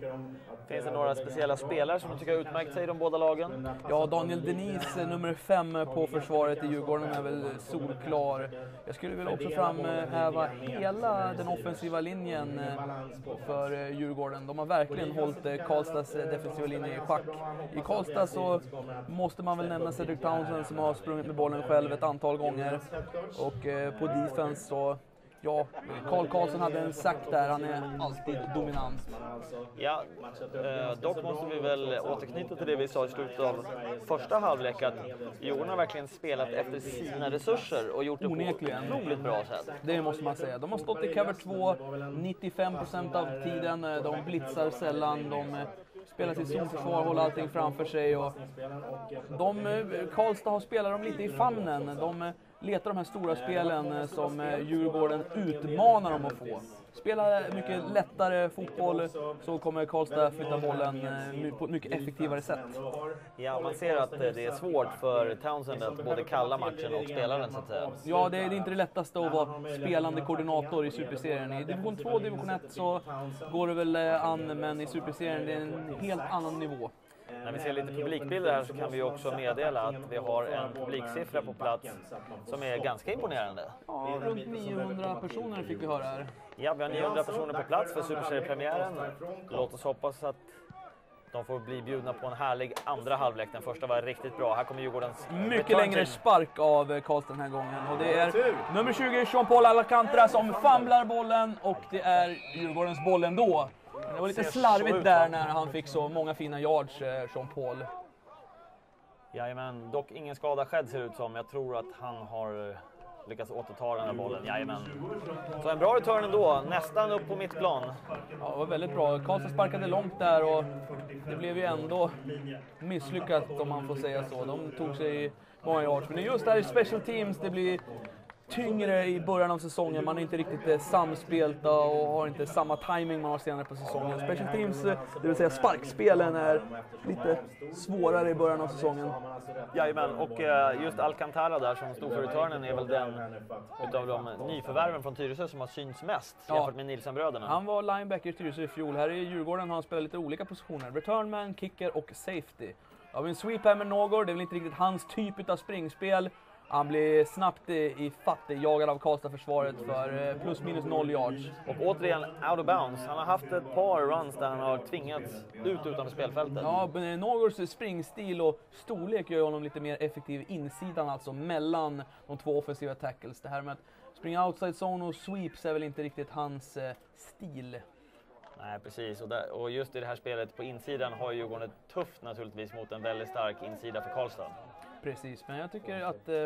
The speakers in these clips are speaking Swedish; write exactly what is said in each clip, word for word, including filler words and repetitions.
Finns det några speciella spelare som du tycker har utmärkt sig i de båda lagen? Ja, Daniel Denis, nummer fem på försvaret i Djurgården, är väl solklar. Jag skulle väl också framhäva hela den offensiva linjen för Djurgården. De har verkligen hållit Karlstads defensiva linje i schack. I Karlstad så måste man väl nämna Cedric Townsend som har sprungit med bollen själv ett antal gånger. Och på defense så... Ja, Carl Karlsson hade en sack där, han är alltid dominant. Ja, eh, dock måste vi väl återknyta till det vi sa i slutet av första halvlek, att Djurgården har verkligen spelat efter sina resurser och gjort det Onekligen. på ett otroligt bra sätt. Det måste man säga. De har stått i cover två nittiofem procent av tiden, de blitzar sällan, de spelar sitt zonförsvar, håller allting framför sig. Och de, Karlstad har spelat dem lite i famnen, de letar de här stora spelen som Djurgården utmanar dem att få. Spelar mycket lättare fotboll så kommer Karlstad flytta bollen på ett mycket effektivare sätt. Ja, man ser att det är svårt för Townsend att både kalla matchen och spela den så att säga. Ja, det är inte det lättaste att vara spelande koordinator i Superserien. I division två och division ett så går det väl an, men i Superserien det är en helt annan nivå. När vi ser lite publikbilder här så kan vi också meddela att vi har en publiksiffra på plats som är ganska imponerande. Ja, runt niohundra personer fick vi höra här. Ja, vi har niohundra personer på plats för Superseriepremiären. Låt oss hoppas att de får bli bjudna på en härlig andra halvlek. Den första var riktigt bra. Här kommer Djurgårdens... Mycket längre spark av Karlstad den här gången. Och det är nummer tjugo, Jean-Paul Alcantara, som famlar bollen. Och det är Djurgårdens boll ändå. Det var lite slarvigt där när han fick så många fina yards, Jean-Paul. Jajamän, dock ingen skada skedd ser det ut som. Jag tror att han har lyckats återta den här bollen. Jajamän. Så en bra return ändå, nästan upp på mittplan. Ja, det var väldigt bra. Karlstad sparkade långt där och det blev ju ändå misslyckat om man får säga så. De tog sig många yards. Men just där i special teams, det blir tyngre i början av säsongen. Man är inte riktigt samspelta och har inte samma timing man har senare på säsongen. Special teams, det vill säga sparkspelen, är lite svårare i början av säsongen. Jajamän, och just Alcantara där som stod för returnen är väl den utav de nyförvärven från Tyresö som har synts mest ja. jämfört med Nilsson-bröderna. Han var linebacker i Tyresö i fjol. Här i Djurgården har han spelat lite olika positioner. Returnman, kicker och safety. Ja, vi en sweep här med Någård. Det är väl inte riktigt hans typ av springspel. Han blir snabbt i fatt jagad av Karlstad-försvaret för plus minus noll yards. Och återigen out of bounds. Han har haft ett par runs där han har tvingats ut utanför spelfältet. Ja, Någårds springstil och storlek gör honom lite mer effektiv insidan, alltså mellan de två offensiva tackles. Det här med att springa outside zone och sweeps är väl inte riktigt hans eh, stil. Nej, precis. Och, där, och just i det här spelet på insidan har ju gått tufft naturligtvis mot en väldigt stark insida för Karlstad. Precis, men jag tycker att eh,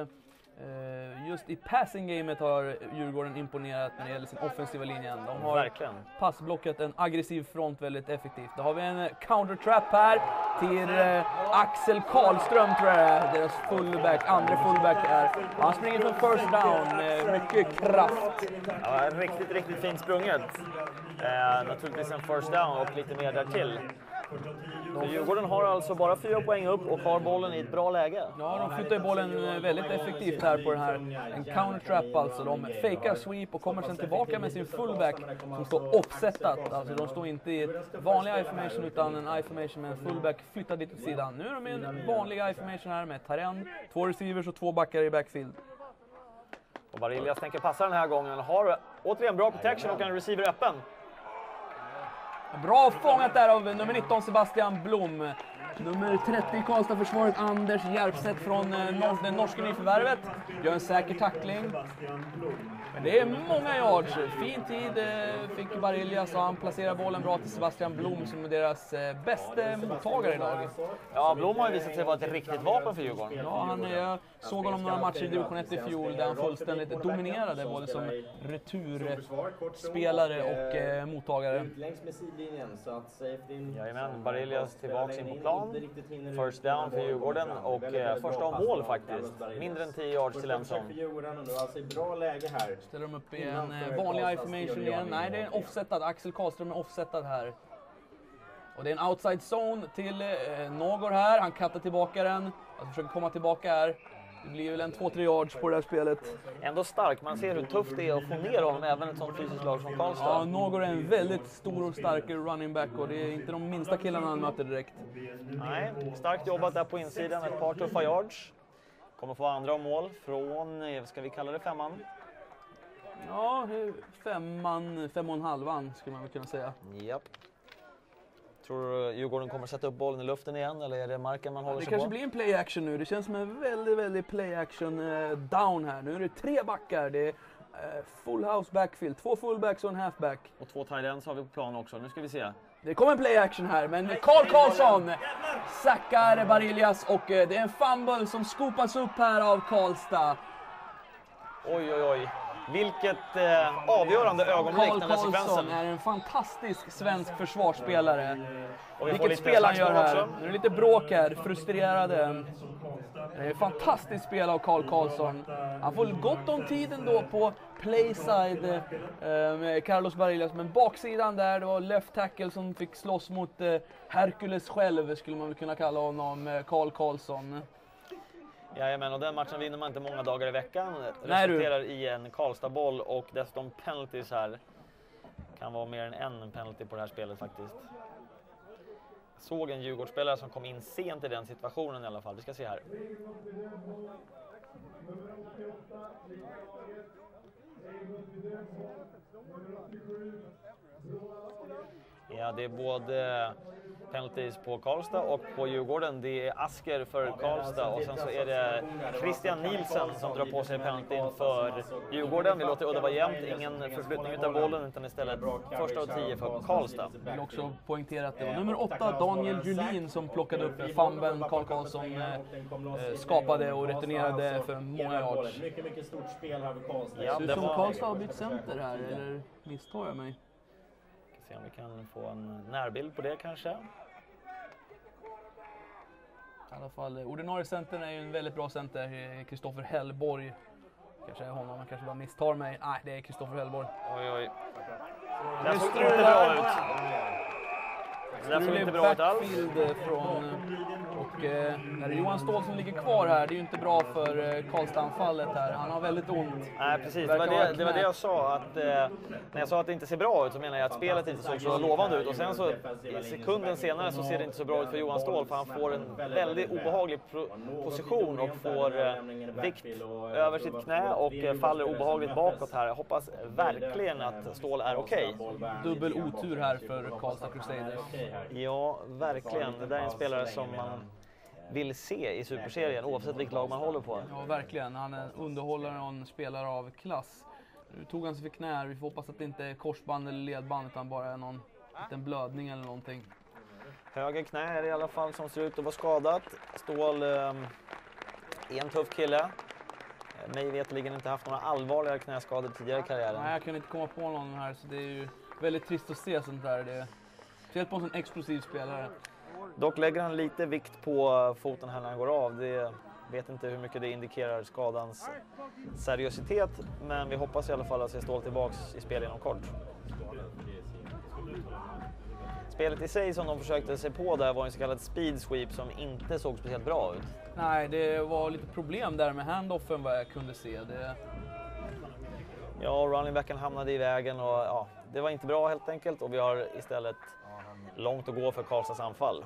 just i passing-gamet har Djurgården imponerat när det gäller sin offensiva linjen. De har verkligen passblockat en aggressiv front väldigt effektivt. Då har vi en counter-trap här till eh, Axel Karlström, tror jag, deras fullback, andra fullback är. Han springer från first down med mycket kraft. Ja, riktigt, riktigt fint sprunget. Eh, naturligtvis en first down och lite mer därtill. Så Djurgården har alltså bara fyra poäng upp och har bollen i ett bra läge. Ja, de flyttar bollen väldigt effektivt här på den här. En counter-trap alltså. De fejkar sweep och kommer sen tillbaka med sin fullback som står offsetat. Alltså de står inte i ett vanlig I-formation utan en I-formation med en fullback flyttad dit åt sidan. Nu är de i en vanlig I-formation här med Tarend, två receivers och två backar i backfield. Och Barillas tänker passa den här gången. Har återigen bra protection och en receiver öppen. Bra fångat där av nummer nitton Sebastian Blom. Nummer trettio i Karlstad-försvaret Anders Järpstedt från nor den norska nyförvärvet. Gör en säker tackling. Men det är många yards. Fin tid fick Barillas och han placerar bollen bra till Sebastian Blom som är deras bästa mottagare idag. Ja, Blom har visat sig vara ett riktigt vapen för Djurgården. Ja, han, jag såg honom några matcher i division ett i fjol där han fullständigt dominerade både som returspelare och eh, mottagare. Jajamän, Barillas tillbaka in på plan. First down för Djurgården och eh, första mål faktiskt. Mindre än tio yards till Ensson. Ställer de upp i en eh, vanlig I-formation igen. Nej, det är en offsetad. Axel Karlström är offsetad här. Och det är en outside zone till eh, Någård här. Han kattar tillbaka den. Alltså försöker komma tillbaka här. Det blir väl en två tre yards på det här spelet. Ändå stark, man ser hur tufft det är att få ner honom även ett sånt fysiskt lag som Karlstad. Ja, Någård är en väldigt stor och stark running back och det är inte de minsta killarna han möter direkt. Nej, starkt jobbat där på insidan, ett par tuffa yards. Kommer få andra mål från, ska vi kalla det femman? Ja, femman, fem och en halvan skulle man väl kunna säga. Japp. Tror du Djurgården kommer sätta upp bollen i luften igen eller är det marken man håller Det sig kanske på? blir en play action nu. Det känns som en väldigt, väldigt play action eh, down här. Nu är det tre backar. Det är eh, full house backfield. Två fullbacks och en halfback. Och två tight ends har vi på plan också. Nu ska vi se. Det kommer en play action här, men Karl Karlsson sackar Barillas och eh, det är en fumble som skopas upp här av Karlstad. Oj, oj, oj. Vilket eh, avgörande ögonblick Karl den här Karlsson sekvensen. är en fantastisk svensk försvarsspelare. Och vi får Vilket lite spel han gör slagsmål här. också. Nu är det lite bråk här, frustrerade. Det är ett fantastiskt spel av Karl Karlsson. Han får gott om tiden då på playside eh, med Carlos Barillas. Men baksidan där, det var left tackle som fick slåss mot eh, Hercules själv, skulle man väl kunna kalla honom, eh, Karl Karlsson. Jajamän, och den matchen vinner man inte många dagar i veckan. Nej, Resulterar i en Karlstad-boll och dessutom penalties här. Kan vara mer än en penalty på det här spelet faktiskt. Jag såg en Djurgårdsspelare som kom in sent i den situationen i alla fall. Vi ska se här. Ja, det är både penalties på Karlstad och på Djurgården. Det är Asker för Karlstad och sen så är det Christian Nielsen som drar på sig penaltyn för Djurgården. Vi låter udda vara jämnt, ingen förflyttning av bollen utan istället första och tio för Karlstad. Jag vill också poängtera att det var nummer åtta, Daniel Julin, som plockade upp fumblen Karl Karlsson eh, skapade och returnerade för många yards. Mycket, mycket stort spel här för Karlstad. Ja, Det är det som var... Karlstad har bytt center här, eller misstar jag mig? Se om vi kan få en närbild på det kanske. I alla fall, ordinarie centern är ju en väldigt bra center, Kristoffer Hellborg. Kanske är honom, man kanske bara misstar mig. Nej, det är Kristoffer Hellborg. Oj, oj. Det här såg inte bra ut. Det där såg inte bra ut alls. Backfield från, och eh, är det Johan Ståhl som ligger kvar här. Det är ju inte bra för eh, Karlstad-anfallet här. Han har väldigt ont. Nej, precis. Det var det, det var det jag sa. Att, eh, när jag sa att det inte ser bra ut så menar jag att spelet inte såg så lovande ut. Och sen så i sekunden senare så ser det inte så bra ut för Johan Ståhl. För han får en väldigt obehaglig position och får eh, vikt över sitt knä och eh, faller obehagligt bakåt här. Jag hoppas verkligen att Ståhl är okej. Okay. Dubbel otur här för Karlstad Crusaders. Ja, verkligen. Det där är en spelare som man vill se i superserien oavsett vilket lag man håller på. Ja, verkligen. Han är en underhållare och en spelare av klass. Nu tog han sig för knä här. Vi får hoppas att det inte är korsband eller ledband utan bara är någon liten blödning eller någonting. Höger knä är det i alla fall som ser ut att vara skadat. Ståhl eh, är en tuff kille. Mig vetligen inte haft några allvarliga knäskador tidigare i karriären. Nej, jag kan inte komma på någon här så det är ju väldigt trist att se sånt där. Det Speciellt på en sån explosiv spelare. Dock lägger han lite vikt på foten här när han går av. Det vet inte hur mycket det indikerar skadans seriositet. Men vi hoppas i alla fall att se Ståhl tillbaks i spel inom kort. Spelet i sig som de försökte sig på där var en så kallad speed sweep som inte såg speciellt bra ut. Nej, det var lite problem där med handoffen vad jag kunde se. Det... Ja, runningbacken hamnade i vägen och ja, det var inte bra helt enkelt. Och vi har istället långt att gå för Karlstads anfall.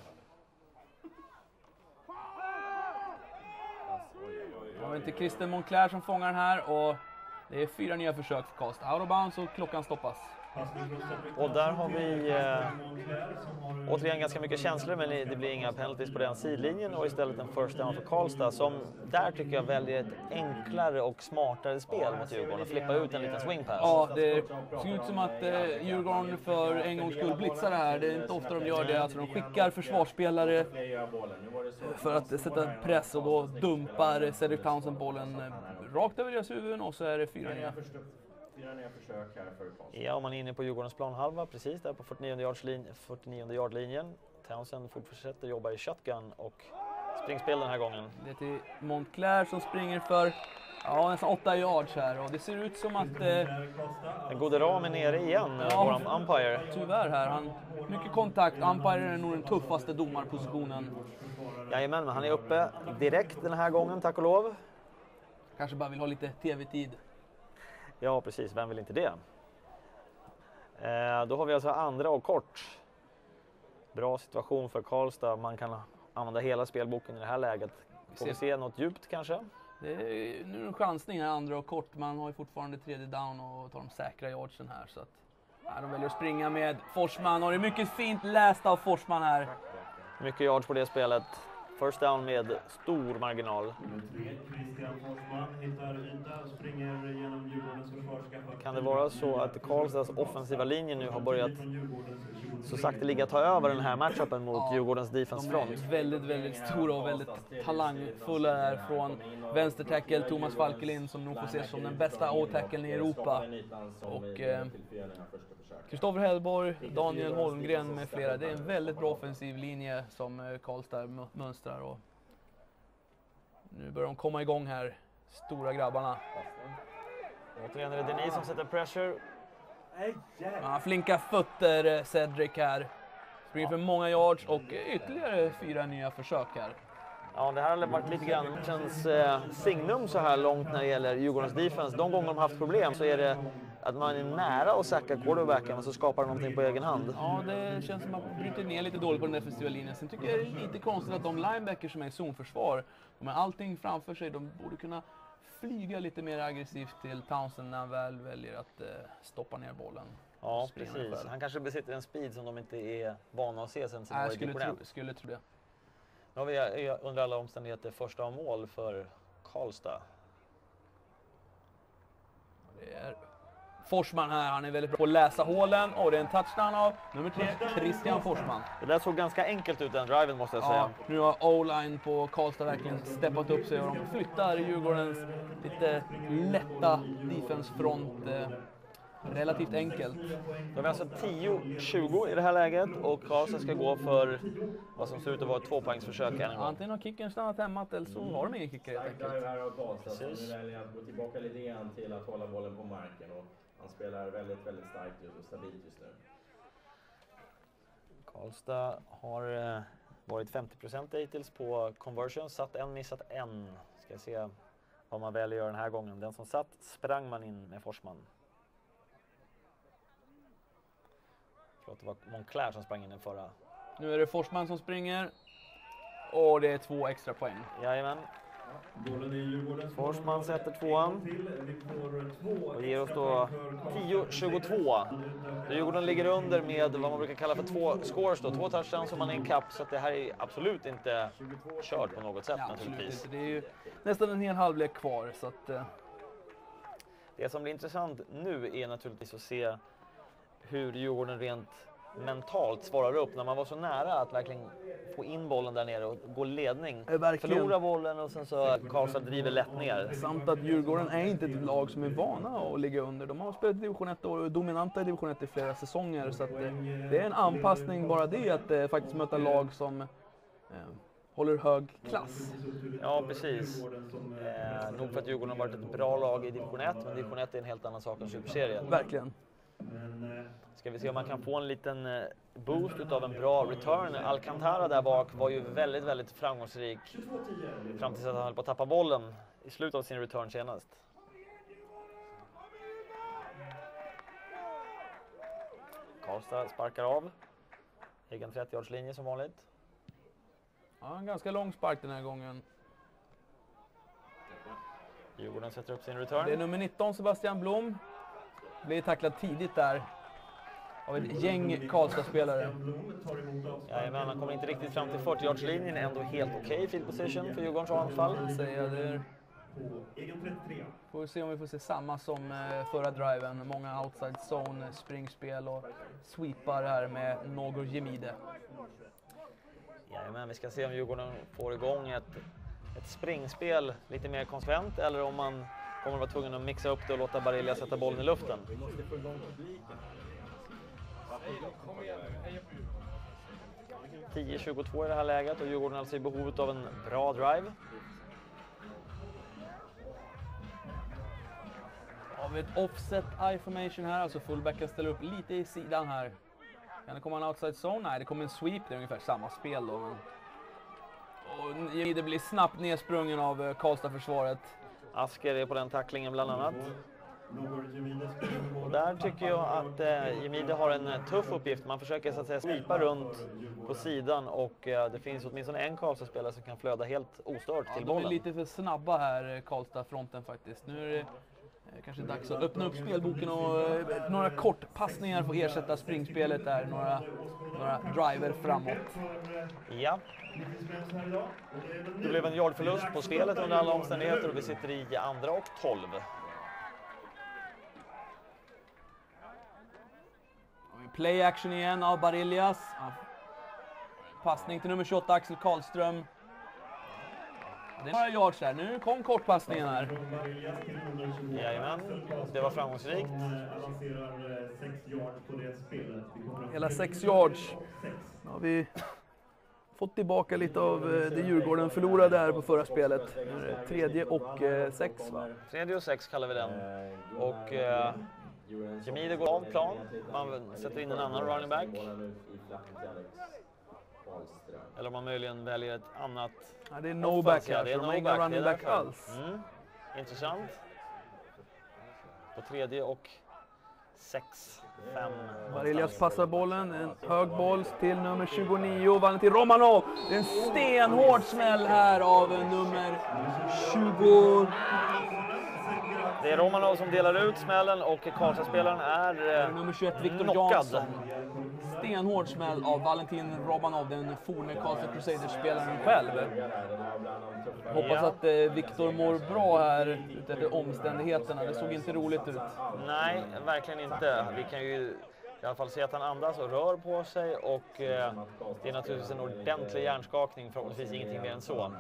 Det var inte Christian Moncler som fångar den här och det är fyra nya försök för Karlstad. Out of bounds och klockan stoppas. Och där har vi eh, återigen ganska mycket känslor, men det blir inga penalties på den sidlinjen och istället en first down för Karlstad som där tycker jag väljer ett enklare och smartare spel mot Djurgården och flippa ut en liten swing pass. Ja, det ser ut som att eh, Djurgården för en gångs skull blitzar det här. Det är inte ofta de gör det. Alltså de skickar försvarsspelare för att sätta press och då dumpar Cedric Townsend bollen rakt över deras huvuden och så är det fyra nya. Ja, och man är inne på Djurgårdens planhalva precis där på fyrtionio yard-linjen. Townsend fortsätter jobba i shotgun och springspel den här gången. Det är till Moncler som springer för ja, nästan åtta yards här och det ser ut som att... Eh, Den gode ram är nere igen, ja, våran umpire. Tyvärr här, han mycket kontakt. Umpire är nog den tuffaste domarpositionen. Jajamän, men han är uppe direkt den här gången, tack och lov. kanske bara vill ha lite tv-tid. Ja, precis. Vem vill inte det? Eh, då har vi alltså andra och kort. Bra situation för Karlstad. Man kan använda hela spelboken i det här läget. Får vi se något djupt kanske? Det är, nu är det en chansning här, andra och kort. Man har ju fortfarande tredje down och tar de säkra yardsen här. Så att, ja, de väljer att springa med Forsman. Och det är mycket fint läst av Forsman här. Mycket yards på det spelet. First down med stor marginal. Kan det vara så att Karlstads offensiva linje nu har börjat så sakta ligga ta över den här matchupen mot ja, Djurgårdens defense-front? De är väldigt, väldigt stora och väldigt talangfulla här från vänstertackle Thomas Falkelin som nog får ses som den bästa O-tackeln i Europa. Och Kristoffer Hellborg, Daniel Holmgren med flera. Det är en väldigt bra offensiv linje som Karlstad mönstrar. Och nu börjar de komma igång här, stora grabbarna. Återigen är det Denis som sätter pressure. Ja, flinka fötter Cedric här. Springer för många yards och ytterligare fyra nya försök här. Ja, det här har varit lite grann matchens eh, signum så här långt när det gäller Djurgårdens defense. De gånger de har haft problem så är det att man är nära att säkra quarterbacken och så skapar de någonting på egen hand. Ja, det känns som att man bryter ner lite dåligt på den defensiva linjen. Sen tycker jag det är lite konstigt att de linebackers som är i zonförsvar, de har allting framför sig, de borde kunna flyga lite mer aggressivt till Townsend när han väl väljer att eh, stoppa ner bollen. Ja, precis. Han kanske besitter en speed som de inte är vana att se sen sin Nej, jag skulle tro, skulle tro det. Nu har vi under alla omständigheter första av mål för Karlstad. Det är Forsman här, han är väldigt bra på att läsa hålen och det är en touchdown av nummer tre, Christian Forsman. Det där såg ganska enkelt ut den driven måste jag säga. Ja, nu har O-line på Karlstad verkligen steppat upp sig och de flyttar Djurgårdens lite lätta defensefront eh, relativt enkelt. De är alltså tio tjugo i det här läget och Karlstad ska gå för vad som ser ut att vara ett tvåpoängsförsök än en gång. Antingen har kicken stannat hemma eller så har de ingen kicker helt enkelt. Här av Karlstad, nu väljer att gå tillbaka lite grann till att hålla bollen på marken och han spelar väldigt, väldigt starkt och stabilt just nu. Karlstad har eh, varit femtio procent hittills på conversion, satt en, missat en. Ska se vad man väljer att göra den här gången. Den som satt sprang man in med Forsman. Jag tror att det var Moncler som sprang in den förra. Nu är det Forsman som springer och det är två extra poäng. Jajamän. Forsman sätter tvåan och ger oss då tio tjugotvå. Djurgården ligger under med vad man brukar kalla för två scores då, två touchdowns som man är en kapp, så att det här är absolut inte kört på något sätt ja, naturligtvis. Inte. Det är ju nästan en hel halvlek kvar så att eh. det som blir intressant nu är naturligtvis att se hur Djurgården rent mentalt svarar upp när man var så nära att verkligen få in bollen där nere och gå ledning. Förlora bollen och sen så Karlstad driver lätt ner. Samt att Djurgården är inte ett lag som är vana att ligga under. De har spelat division ett och är dominanta i division ett i flera säsonger. Så att det, det är en anpassning bara det att eh, faktiskt möta lag som eh, håller hög klass. Ja, precis. Eh, nog för att Djurgården har varit ett bra lag i division ett, men division ett är en helt annan sak än superserien. Verkligen. Ska vi se om man kan få en liten boost utav en bra return. Alcantara där bak var ju väldigt, väldigt framgångsrik fram tills att han höll på att tappa bollen i slutet av sin return senast. Karlstad sparkar av. Egen trettio-yardslinje som vanligt. Ja, en ganska lång spark den här gången. Djurgården sätter upp sin return. Det är nummer nitton, Sebastian Blom. Blir tacklad tidigt där av ett gäng Karlstad-spelare. Jajamän, han kommer inte riktigt fram till fyrtio-yardslinjen. Ändå helt okej okay field position för Djurgårdens anfall. Säger det är... Får vi se om vi får se samma som förra driven. Många outside zone, springspel och sweepar här med Nogor Jemide. Jajamän, vi ska se om Djurgården får igång ett, ett springspel lite mer konsekvent eller om man kommer att vara tvungen att mixa upp det och låta Barilla sätta bollen i luften. tio tjugotvå i det här läget och Djurgården alltså i behovet av en bra drive. Har vi ett offset I-formation här, alltså fullbacken ställer upp lite i sidan här. Kan det komma en outside zone? Nej, det kommer en sweep, det är ungefär samma spel då. Men... Och det blir snabbt nedsprungen av Karlstad-försvaret. Asker är på den tacklingen bland annat. Och där tycker jag att eh, Jemide har en eh, tuff uppgift. Man försöker så att säga slipa runt på sidan och eh, det finns åtminstone en Karlstad-spelare som kan flöda helt ostört Ja, till de är bollen. lite för snabba här, Karlstad-fronten faktiskt. Nu är det eh, kanske dags att öppna upp spelboken och eh, några kortpassningar får ersätta springspelet där. Några, några driver framåt. Ja. Det blev en yardförlust på spelet under alla omständigheter och vi sitter i andra och tolv. Play action igen av Barillas. Passning till nummer tjugoåtta, Axel Karlström. Det är några yards här. Nu kom kortpassningen här. Jajamän, det var framgångsrikt. Hela sex yards. Nu har vi fått tillbaka lite av det Djurgården förlorade där på förra spelet. Nu är det tredje och eh, sex, va? Tredje och sex kallar vi den. Och eh, Jemide går av plan. Man sätter in en annan running back. Eller om man möjligen väljer ett annat. Ja, det är no back här, Ja, det är så de har no ingen back, running det är back därför. alls. Mm. Intressant. På tredje och sex, fem. Barillas passar bollen, en hög boll till nummer tjugonio, Valentin Romanov. Det är en stenhård smäll här av nummer tjugo. Det är Romanov som delar ut smällen och Karlstad-spelaren är eh, Nummer tjugoett, Victor knockad. Jansson. Stenhård smäll av Valentin Romanov, den forne Karlstad Crusaders-spelaren själv. Hoppas Ja. att eh, Victor mår bra här utifrån omständigheterna. Det såg inte roligt ut. Nej, verkligen inte. Vi kan ju i alla fall se att han andas och rör på sig och eh, det är naturligtvis en ordentlig hjärnskakning, förhoppningsvis ingenting mer än så.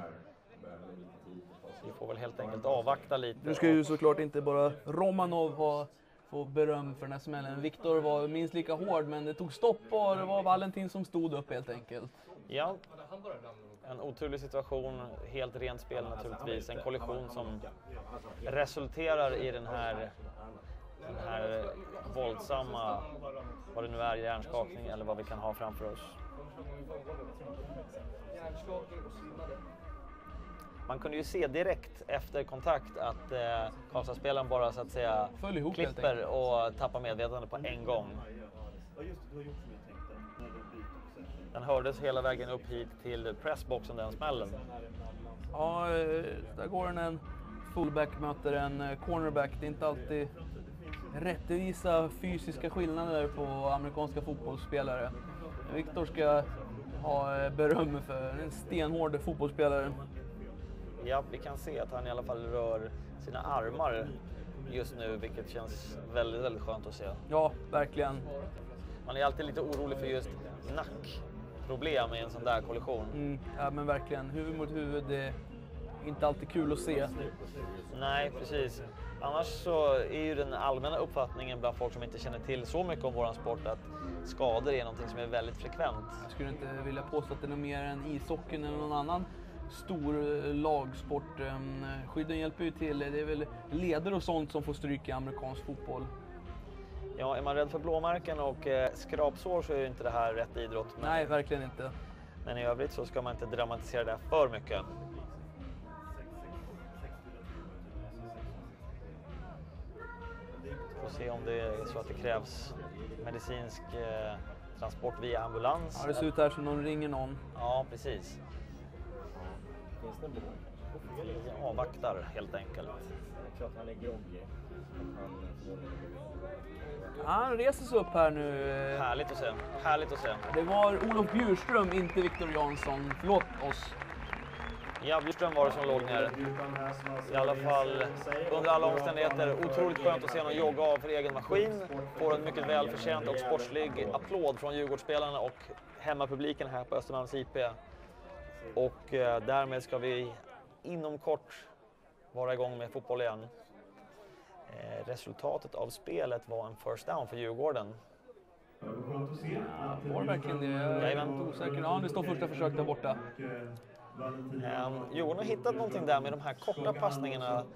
Vi får väl helt enkelt avvakta lite. Nu ska ju såklart inte bara Romanov ha, få beröm för den här smällen. Victor var minst lika hård, men det tog stopp och det var Valentin som stod upp helt enkelt. Ja, en oturlig situation, helt rent spel naturligtvis. En kollision som resulterar i den här, den här våldsamma, vad det nu är, hjärnskakning eller vad vi kan ha framför oss. Man kunde ju se direkt efter kontakt att eh, Karlstad-spelaren bara så att säga Föll ihop helt klipper och tappar medvetande på en gång. Den hördes hela vägen upp hit till pressboxen, den smällen. Ja, eh, där går den en fullback möter en eh, cornerback. Det är inte alltid rättvisa fysiska skillnader på amerikanska fotbollsspelare. Victor ska ha eh, beröm för en stenhård fotbollsspelare. Ja, vi kan se att han i alla fall rör sina armar just nu, vilket känns väldigt, väldigt skönt att se. Ja, verkligen. Man är alltid lite orolig för just nackproblem i en sån där kollision. Mm, ja, men verkligen. Huvud mot huvud, det är inte alltid kul att se. Nej, precis. Annars så är ju den allmänna uppfattningen bland folk som inte känner till så mycket om våran sport att skador är någonting som är väldigt frekvent. Jag skulle inte vilja påstå att det är mer än ishockeyn eller någon annan stor lagsport. Skydden hjälper ju till. Det är väl leder och sånt som får stryk i amerikansk fotboll. Ja, är man rädd för blåmärken och eh, skrapsår så är ju inte det här rätt idrott. Men, Nej, verkligen inte. men i övrigt så ska man inte dramatisera det för mycket. Får se om det är så att det krävs medicinsk eh, transport via ambulans. Ja, det ser ut här som någon ringer någon. Ja, precis. Finns det en bok? Vi avvaktar helt enkelt. Jag tror att han är groggy. Han reser sig upp här nu. Härligt att se. Härligt att se. Det var Olof Bjurström, inte Victor Jansson. Förlåt oss. Ja, Bjurström var det som låg ner. I alla fall under alla omständigheter otroligt skönt att se honom jogga av för egen maskin. Får en mycket välförtjänt och sportslig applåd från Djurgårdsspelarna och hemmapubliken här på Östermalms I P. Och eh, därmed ska vi inom kort vara igång med fotboll igen. Eh, resultatet av spelet var en first down för Djurgården. Ja, var det verkligen det? Jag är inte osäker. Ja, det står första försök där borta. Um, Djurgården har hittat någonting där med de här korta passningarna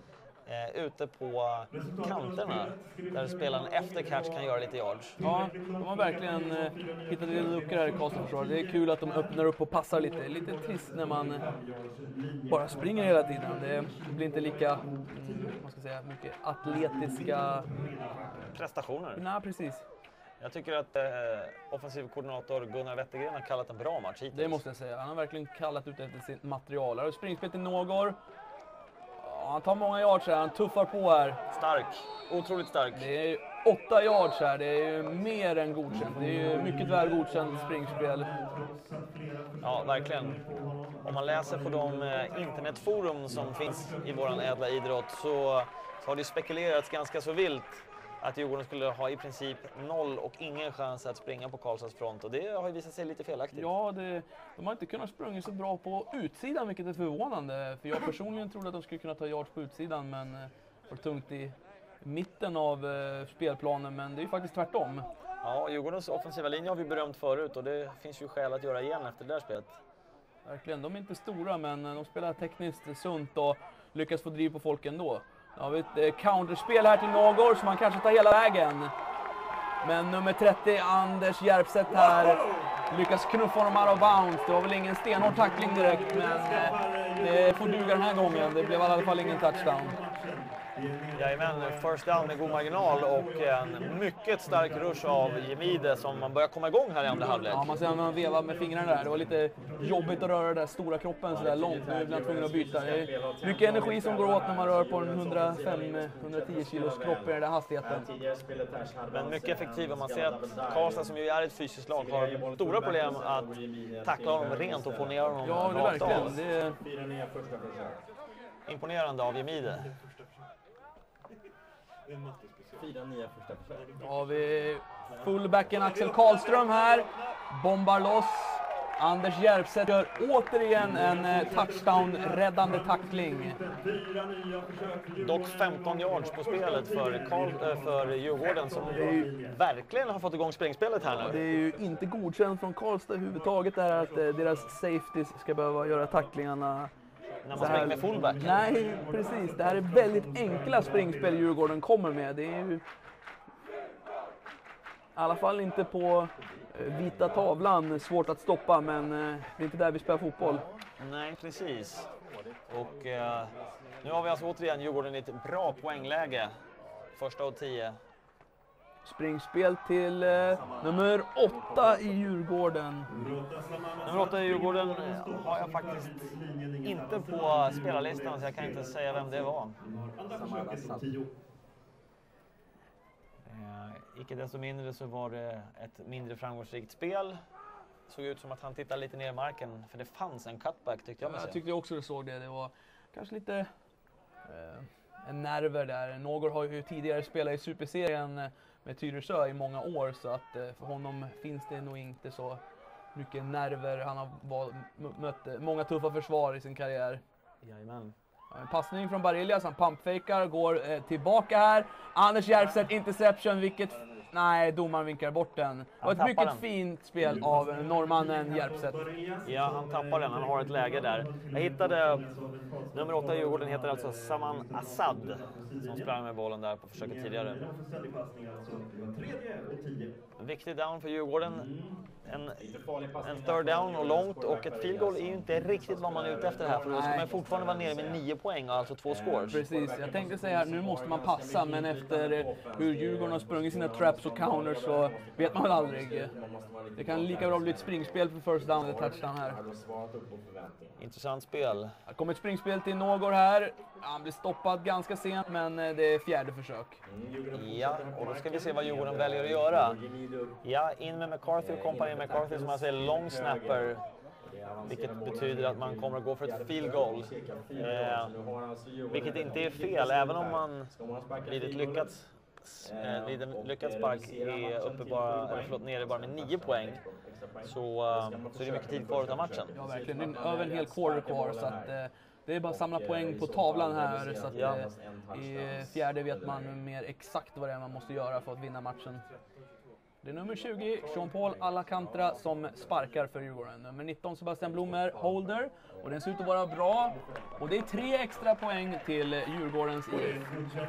eh, ute på kanterna där spelaren efter catch kan göra lite yards. Ja, de har verkligen eh, hittat lite luckor här i Karlstad. Det är kul att de öppnar upp och passar lite. Lite trist när man eh, bara springer hela tiden. Det blir inte lika mm, vad ska jag säga, mycket atletiska prestationer. Nej, precis. Jag tycker att eh, offensiv koordinator Gunnar Wettergren har kallat en bra match hittills. Det måste jag säga. Han har verkligen kallat ut efter sitt material. Här har springspel till Någård. Ja, han tar många yards här. Han tuffar på här. Stark. Otroligt stark. Det är åtta yards här. Det är ju mer än godkänt. Det är ju mycket väl godkänt springspel. Ja, verkligen. Om man läser på de eh, internetforum som finns i våran ädla idrott så, så har det spekulerats ganska så vilt att Djurgården skulle ha i princip noll och ingen chans att springa på Karlstads front. Och det har ju visat sig lite felaktigt. Ja, det, de har inte kunnat springa så bra på utsidan, vilket är förvånande. För jag personligen trodde att de skulle kunna ta yards på utsidan, men eh, var tungt i mitten av eh, spelplanen. Men det är ju faktiskt tvärtom. Ja, Djurgårdens offensiva linje har vi berömt förut och det finns ju skäl att göra igen efter det där spelet. Verkligen, de är inte stora, men de spelar tekniskt sunt och lyckas få driv på folk ändå. Nu har vi ett eh, counterspel här till Någård som man kanske tar hela vägen. Men nummer trettio, Anders Järpset här, lyckas knuffa honom out of bounds. Det var väl ingen stenhård tackling direkt, men eh, det får duga den här gången. Det blev i alla fall ingen touchdown. Jajamän, first down med god marginal och en mycket stark rush av Jemide som man börjar komma igång här i andra halvlek. Ja, man ser när man vevar med fingrarna där. Det var lite jobbigt att röra den där stora kroppen så där långt. Nu blir man tvungen att byta. Det är mycket energi som går åt när man rör på en hundrafem till hundratio kilos kropp i den där hastigheten. Men mycket effektiv. Och man ser att Karlstad, som ju är ett fysiskt lag, har stora problem att tackla honom rent och få ner honom ja, det är rakt verkligen. av. Det är... Imponerande av Jemide. Fyra nya första försök. Då har vi fullbacken Axel Karlström här. Bombar loss. Anders Järpset gör återigen en touchdown-räddande tackling. Dock femton yards på spelet för, Karl, för Djurgården som verkligen har fått igång springspelet här nu. Det är ju inte godkänt från Karlstad överhuvudtaget är att deras safeties ska behöva göra tacklingarna. När man springer med fullback. Nej, precis. Det här är väldigt enkla springspel Djurgården kommer med. Det är ju i alla fall inte på vita tavlan svårt att stoppa, men det är inte där vi spelar fotboll. Nej, precis. Och eh, nu har vi alltså återigen Djurgården i ett bra poängläge. Första och tio. Springspel till eh, nummer åtta i Djurgården. Nummer åtta i Djurgården har jag faktiskt inte på spelarlistan, så jag kan inte säga vem det var. Eh, icke desto mindre så var det ett mindre framgångsrikt spel. Såg ut som att han tittade lite ner i marken, för det fanns en cutback tyckte jag mig se. Jag tyckte också det såg det. Det var kanske lite eh, en nerver där. Någård har ju tidigare spelat i Superserien med Tyresö i många år, så att eh, för honom finns det nog inte så mycket nerver. Han har var, mött många tuffa försvar i sin karriär. Jajamän. En passning från Barillas, han pumpfakar, går eh, tillbaka här. Anders Järpset, interception, vilket... Nej, domaren vinkar bort den. Det var ett mycket den. fint spel av norrmannen Järpset. Ja, han tappar den. Han har ett läge där. Jag hittade... Nummer åtta i Djurgården heter alltså Saman Assad, som sprang med bollen där på försöket tidigare. En viktig down för Djurgården. En, en third down och långt, och ett field goal är ju inte riktigt vad man är ute efter här, för då ska man fortfarande vara nere med nio poäng och alltså två scores. Precis, jag tänkte säga att nu måste man passa, men efter hur Djurgården har sprungit sina traps och counters så vet man väl aldrig. Det kan lika bra bli ett springspel för first down eller touchdown här. Intressant spel. Det kommer ett springspel till Någård här. Han blir stoppad ganska sent, men det är fjärde försök. Ja, och då ska vi se vad Djurgården väljer att göra. Ja, in med McCarthy och kompani. McCarthy som alltså är long snapper, vilket betyder att man kommer att gå för ett field goal. Eh, vilket inte är fel, även om man vid ett lyckat, eh, vid en lyckad spark är uppe bara, eller förlåt, nere bara med nio poäng. Så, uh, så är det mycket tid kvar att ta matchen. Ja, verkligen. Det är över en hel quarter kvar, så att, eh, det är bara att samla poäng på tavlan här. Så att, ja. eh, i fjärde vet man mer exakt vad det är man måste göra för att vinna matchen. Det är nummer tjugo, Jean-Paul Alcantara, som sparkar för Djurgården. Nummer nitton, Sebastian Blommer, holder. Och den ser ut att vara bra. Och det är tre extra poäng till Djurgårdens I F.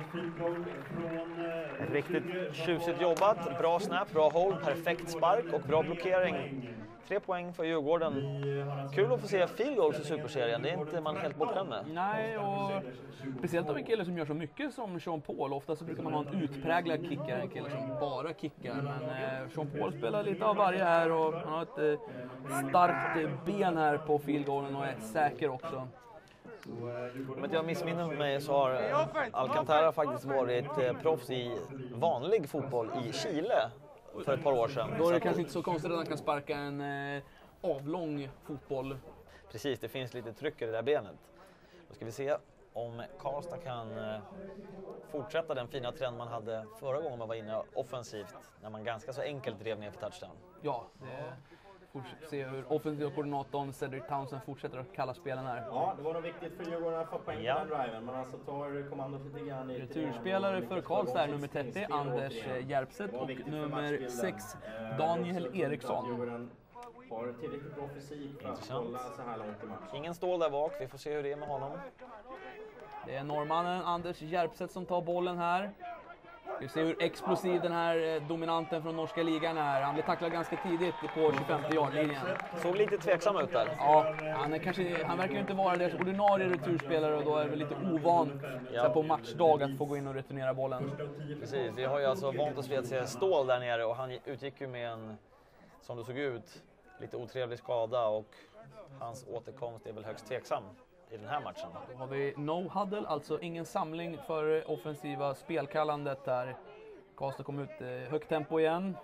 Riktigt tjusigt jobbat, bra snap, bra hold, perfekt spark och bra blockering. Tre poäng för Djurgården. Kul att få se field goals i Superserien, det är inte man helt bortskämd med. Nej, och speciellt av en kille som gör så mycket som Jean-Paul. Ofta så brukar man ha en utpräglad kickare, en kille som bara kickar. Men eh, Jean-Paul spelar lite av varje här och han har ett eh, starkt eh, ben här på field goalen och är säker också. Om inte jag missminner mig så har Alcantara faktiskt varit eh, proffs i vanlig fotboll i Chile för ett par år sedan. Då är det kanske inte så konstigt att han kan sparka en eh, avlång fotboll. Precis, det finns lite tryck i det där benet. Då ska vi se om Karlstad kan eh, fortsätta den fina trend man hade förra gången man var inne offensivt. När man ganska så enkelt drev ner för touchdown. Ja, det fortsätter se hur offensiva koordinatorn Cedric Townsend fortsätter att kalla spelen här. Ja, det var nog viktigt för Djurgården att få poäng Ja. på den driven. Man alltså tar kommandot lite grann i... Returspelare för Karlstad är nummer trettio, Anders Järpset, och nummer sex, Daniel Eriksson. Djurgården har tillräckligt bra fysik för att Intressant. hålla så här långt i matchen. Ingen stål där bak, vi får se hur det är med honom. Det är norrmannen Anders Järpset som tar bollen här. Vi ser hur explosiv den här dominanten från norska ligan är. Han blir tacklad ganska tidigt på tjugofemte yardlinjen. Såg lite tveksam ut där. Ja, han, är kanske, han verkar ju inte vara deras ordinarie returspelare och då är det väl lite ovan Ja. så här på matchdag att få gå in och returnera bollen. Precis, vi har ju alltså vant oss vid att se stål där nere och han utgick ju med en, som det såg ut, lite otrevlig skada och hans återkomst är väl högst tveksam i den här matchen. Då har vi no huddle, alltså ingen samling för offensiva spelkallandet där. Karlstad kom ut eh, högt tempo igen.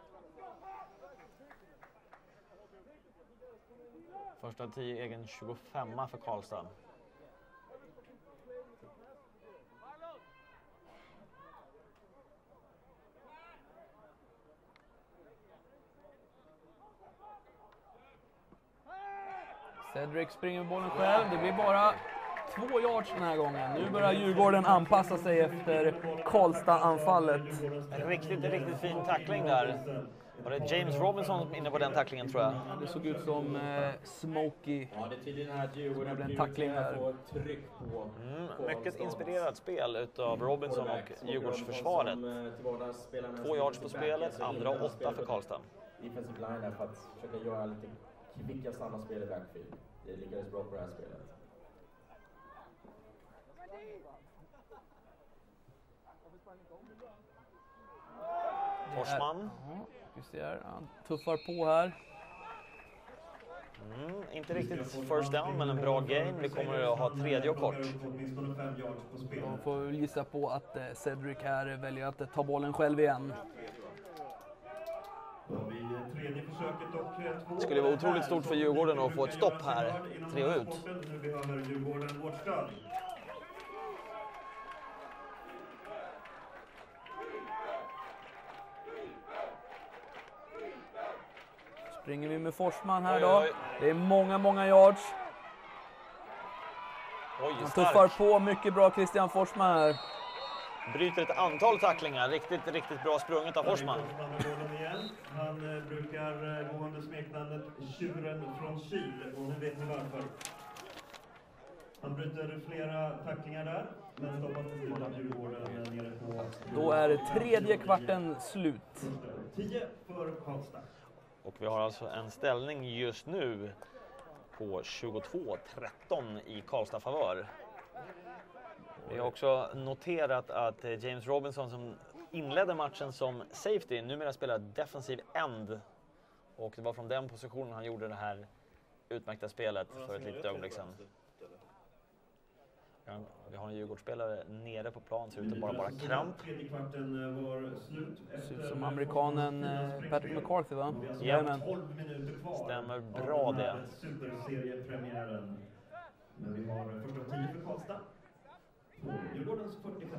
Första tio egen tjugofem för Karlstad. Cedric springer med bollen själv. Det blir bara två yards den här gången. Nu börjar Djurgården anpassa sig efter Karlstad-anfallet. En riktigt, riktigt fin tackling där. Var det James Robinson inne på den tacklingen tror jag? Det såg ut som eh, Smokey. Ja, det är tydligen att Djurgården Det blev en tackling där. får tryck på. Mm, mycket inspirerat spel utav Robinson och Djurgårdsförsvaret. Två yards på spelet, andra åtta för Karlstad. Defensive line där för att försöka göra lite kvicka samma spel i backfield. Det lyckades bra på det här spelet. Forsman. Ja, vi ser, han tuffar på här. Mm, inte riktigt first down, men en bra game. Vi kommer att ha tredje och kort. Man får väl gissa på att eh, Cedric här väljer att eh, ta bollen själv igen. Det skulle vara otroligt stort för Djurgården att få ett stopp här. Tre och ut. Springer vi med Forsman här Oj, då. oj. Det är många, många yards. Oj, Han stark. tuffar på, mycket bra Christian Forsman här. Bryter ett antal tacklingar. Riktigt, riktigt bra sprunget av Forsman. Han eh, brukar eh, gå under smeknamnet Tjuren från Kil, och nu vet ni varför. Han bryter flera tacklingar där, men stoppas till slut av Djurgården nere på... Då är tredje kvarten slut. tio för Karlstad. Och vi har alltså en ställning just nu på tjugotvå tretton i Karlstad favör. Vi har också noterat att James Robinson, som inledde matchen som safety, numera spelar defensiv end. Och det var från den positionen han gjorde det här utmärkta spelet för ett litet ögonblick sedan. Ja, vi har en Djurgårdsspelare nere på plan, ser ut att bara bara kramp. Tredje kvarten var slut. Ser ut som amerikanen eh, Patrick McCarthy, va? Ja. Jajamän. tolv minuter kvar. Stämmer bra av den det. här Superseriepremiären. Men vi har första tio för Karlstad. På Djurgårdens fyrtiofem.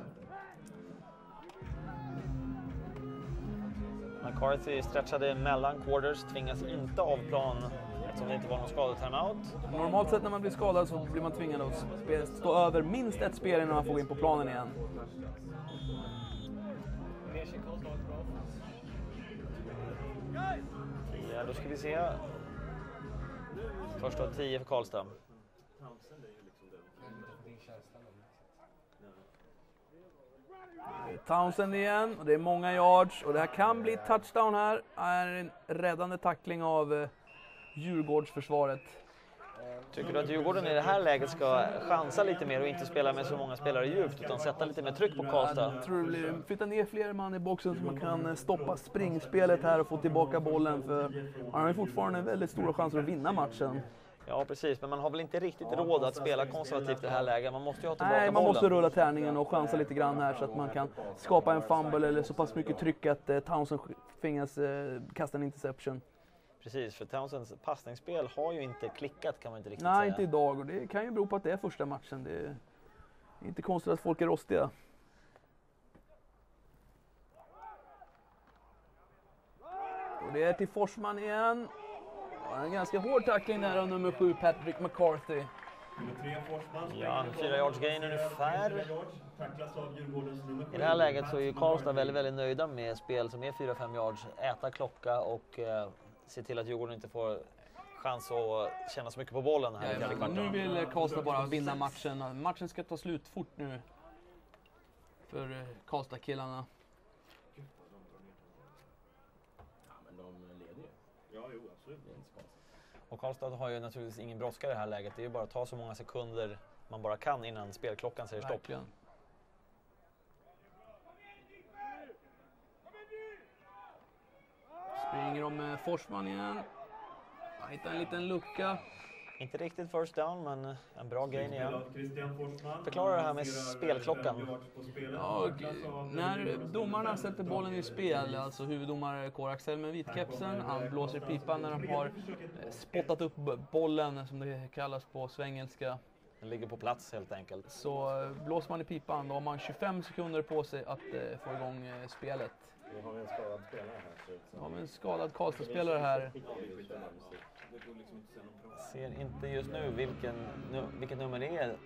McCarthy stretchade mellan quarters, tvingas inte av plan eftersom det inte var någon skadetimeout. Normalt sett när man blir skadad så blir man tvingad att spe- stå över minst ett spel innan man får gå in på planen igen. Ja, då ska vi se. Första av tio för Karlstad. Townsend igen, och det är många yards och det här kan bli touchdown här. Är en räddande tackling av eh, Djurgårdsförsvaret. Tycker du att Djurgården i det här läget ska chansa lite mer och inte spela med så många spelare djupt utan sätta lite mer tryck på Karlstad? Jag tror det blir flytta ner fler man i boxen så man kan stoppa springspelet här och få tillbaka bollen, för han har ju fortfarande väldigt stora chanser att vinna matchen. Ja, precis, men man har väl inte riktigt råd att spela konservativt i det här läget. Man måste ju ha tillbaka Nej, man bollen. måste rulla tärningen och chansa lite grann här så att man kan skapa en fumble eller så pass mycket tryck att eh, Townsend tvingas eh, kasta en interception. Precis, för Townsends passningsspel har ju inte klickat, kan man inte riktigt Nej, säga. inte idag, och det kan ju bero på att det är första matchen. Det är inte konstigt att folk är rostiga. Och det är till Forsman igen. En ganska hård tackling där av nummer sju, Patrick McCarthy. Nummer tre, Forsman. Ja, fyra yards gain ungefär. Fyra yards, tacklas av Djurgårdens nummer sju. I det här läget så är ju Karlstad väldigt, väldigt nöjda med spel som är fyra fem yards. Äta klocka och eh, se till att Djurgården inte får chans att känna så mycket på bollen här i fjärde Ja, nu kvarten. vill Karlstad bara vinna matchen. Matchen ska ta slut fort nu för eh, Karlstad-killarna. Ja, men de leder ju. Ja, jo, absolut. Det är inte så konstigt. Och Karlstad har ju naturligtvis ingen brådska i det här läget. Det är ju bara att ta så många sekunder man bara kan innan spelklockan säger stopp. Verkligen. Springer de med Forsman igen. Ja, hittar en liten lucka. Inte riktigt first down, men en bra gain igen. Christian Forsman. Förklara det här med spelklockan. Ja, och när domarna sätter bollen i spel, alltså huvuddomare Kåre Axel med vitkepsen, han blåser i pipan när de har eh, spottat upp bollen, som det kallas på svengelska. Den ligger på plats helt enkelt. Så eh, blåser man i pipan, då har man tjugofem sekunder på sig att eh, få igång eh, spelet. Nu har vi en skadad spelare här. Så ut som. Då har vi en skadad Karlstad-spelare här. Ser inte just nu vilken, nu, vilket nummer det är.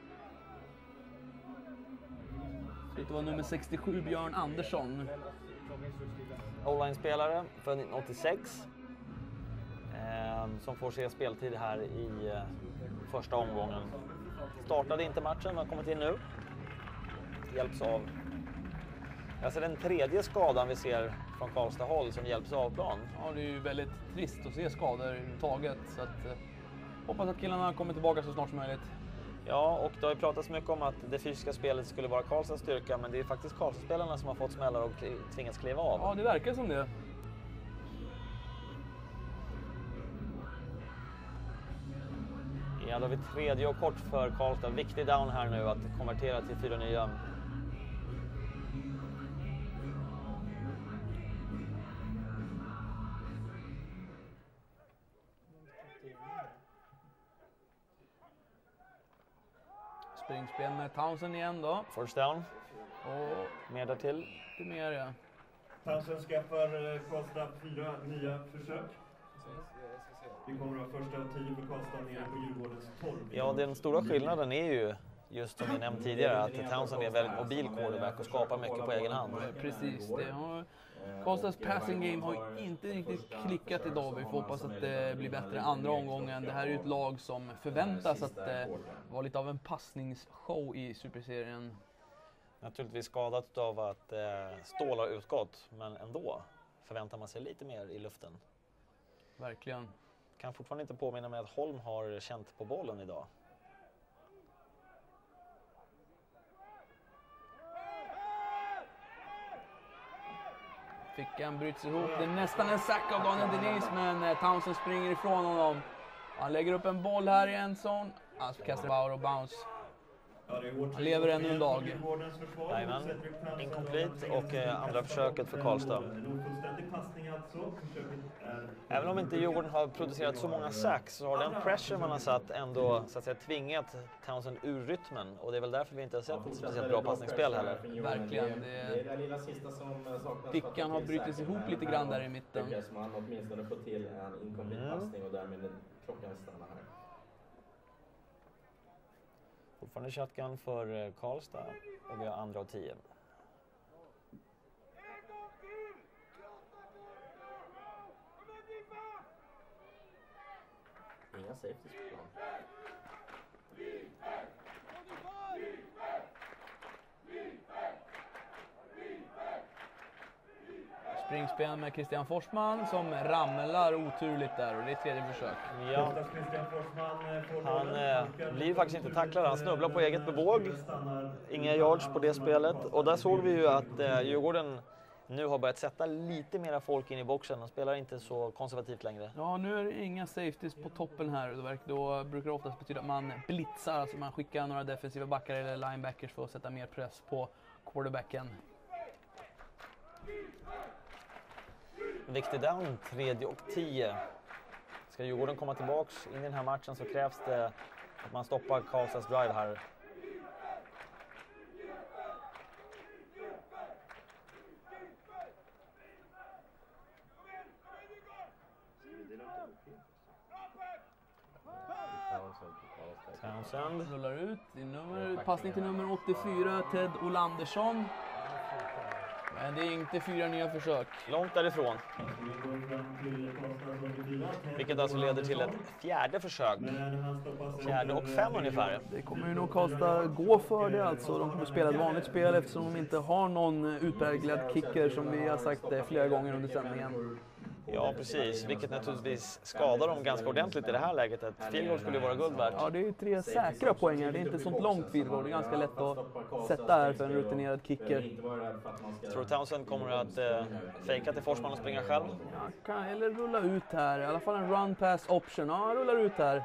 Det var nummer sextiosju, Björn Andersson. O-line-spelare för nittonhundraåttiosex. Eh, som får se speltid här i eh, första omgången. Startade inte matchen, har kommit in nu. Hjälps av. Alltså den tredje skadan vi ser från Karlstad håll som hjälps av plan. Ja, det är ju väldigt trist att se skador överhuvudtaget. Så att, eh, hoppas att killarna kommer tillbaka så snart som möjligt. Ja, och det har ju pratats mycket om att det fysiska spelet skulle vara Karlstads styrka, men det är faktiskt Karlstadsspelarna som har fått smällar och tvingats kliva av. Ja, det verkar som det. Ja, då har vi tredje och kort för Karlstad. Viktig down här nu att konvertera till fyra nya. Springspel med Townsend igen då. First down. Och Mer därtill. lite mer, ja. Townsend skaffar eh, Karlstad fyra nya försök. Det kommer att vara första av tio för Karlstad nere på Djurgårdens tolv. Ja, den stora skillnaden är ju just som vi nämnt tidigare att Townsend är en väldigt mobil quarterback och skapar mycket på egen hand. Precis, det har... Karlstads passing game har ju inte riktigt klickat idag. Vi får hoppas att det blir bättre andra omgången. Det här är ju ett lag som förväntas att eh, vara lite av en passningsshow i Superserien. Naturligtvis skadat av att eh, Stål har utgått, men ändå förväntar man sig lite mer i luften. Verkligen. Kan fortfarande inte påminna mig att Holm har känt på bollen idag. Fickan bryts ihop. Det är nästan en sack av Daniel Denise, men eh, Townsend springer ifrån honom. Han lägger upp en boll här i en zon. Han kastar out och bounce. Han lever ännu en dag. Jajamän, incomplete och eh, andra försöket för Karlstad. Även om inte Djurgården har producerat så många sacks så har den pressure man har satt ändå så att säga tvingat Townsend ur rytmen. Och det är väl därför vi inte har sett ett speciellt bra passningsspel heller. Verkligen. Det är det lilla sista som saknas. Fickan har brutits ihop lite grann där i mitten. Lyckas man åtminstone få till en incomplete passning och därmed klockan stannar här. Fortfarande shotgun för eh, Karlstad och vi har andra och tio. Inga safeties på plan. Springspel med Christian Forsman som ramlar oturligt där och det är tredje försök. Ja. Han eh, blir faktiskt inte tacklad, han snubblar på eget bevåg. Inga yards på det spelet. Och där såg vi ju att eh, Djurgården nu har börjat sätta lite mera folk in i boxen och spelar inte så konservativt längre. Ja, nu är det inga safeties på toppen här. Då, då brukar det oftast betyda att man blitzar, alltså man skickar några defensiva backar eller linebackers för att sätta mer press på quarterbacken. Viktig down, tredje och tio. Ska Djurgården komma tillbaks in i den här matchen så krävs det att man stoppar Karlstads drive här. Townsend rullar ut i nummer, passning till nummer åttiofyra, Ted Olandersson. Men det är inte fyra nya försök. Långt därifrån. Vilket alltså leder till ett fjärde försök. Fjärde och fem ungefär. Det kommer ju nog Karlstad gå för det alltså. De kommer spela ett vanligt spel eftersom de inte har någon utpräglad kicker som vi har sagt flera gånger under sändningen. Ja, precis. Vilket naturligtvis skadar dem ganska ordentligt i det här läget. Ett field goal skulle vara guld värt. Ja, det är ju tre säkra poänger. Det är inte ett sånt långt field goal. Det är ganska lätt att sätta här för en rutinerad kicker. Jag tror Townsend kommer att eh, fejka till Forsman och springa själv. Ja, kan, eller rulla ut här. I alla fall en run pass option. Ja, rullar ut här.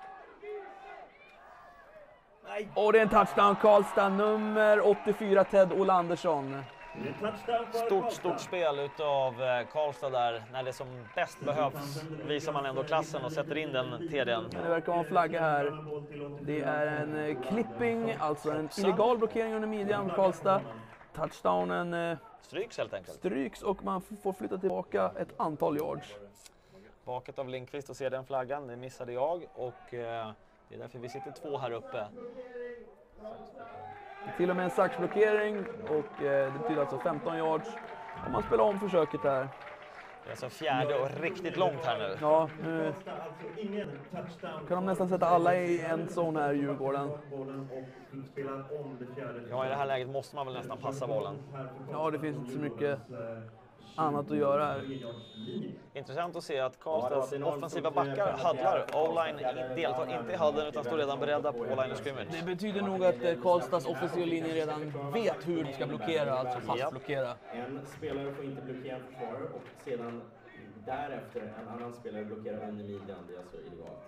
Och det är en touchdown Karlstad. Nummer åttiofyra, Ted Olandersson. Stort, stort spel utav Karlstad där. När det som bäst behövs visar man ändå klassen och sätter in den T D:n. Det verkar vara en flagga här. Det är en clipping, alltså en illegal blockering under midjan för Karlstad. Touchdownen stryks helt enkelt. Stryks och man får flytta tillbaka ett antal yards. Baket av Lindqvist och ser den flaggan, det missade jag. Och eh, det är därför vi sitter två här uppe. Till och med en saxblockering och eh, det betyder alltså femton yards. Om man spelar om försöket här. Det är alltså fjärde och riktigt långt här nu. Ja, nu kan de nästan sätta alla i en zon här i Djurgården. Ja, i det här läget måste man väl nästan passa bollen. Ja, det finns inte så mycket annat att göra här. Intressant att se att Karlstads offensiva backar haddlar. O-line deltar inte i hadden utan står redan beredda på line of scrimmage. Det betyder nog att Karlstads offensiva linje redan vet hur de ska blockera, alltså fastblockera. En spelare får inte blockera en försvarare och sedan därefter en annan spelare blockerar under midjan. Det är alltså illegalt.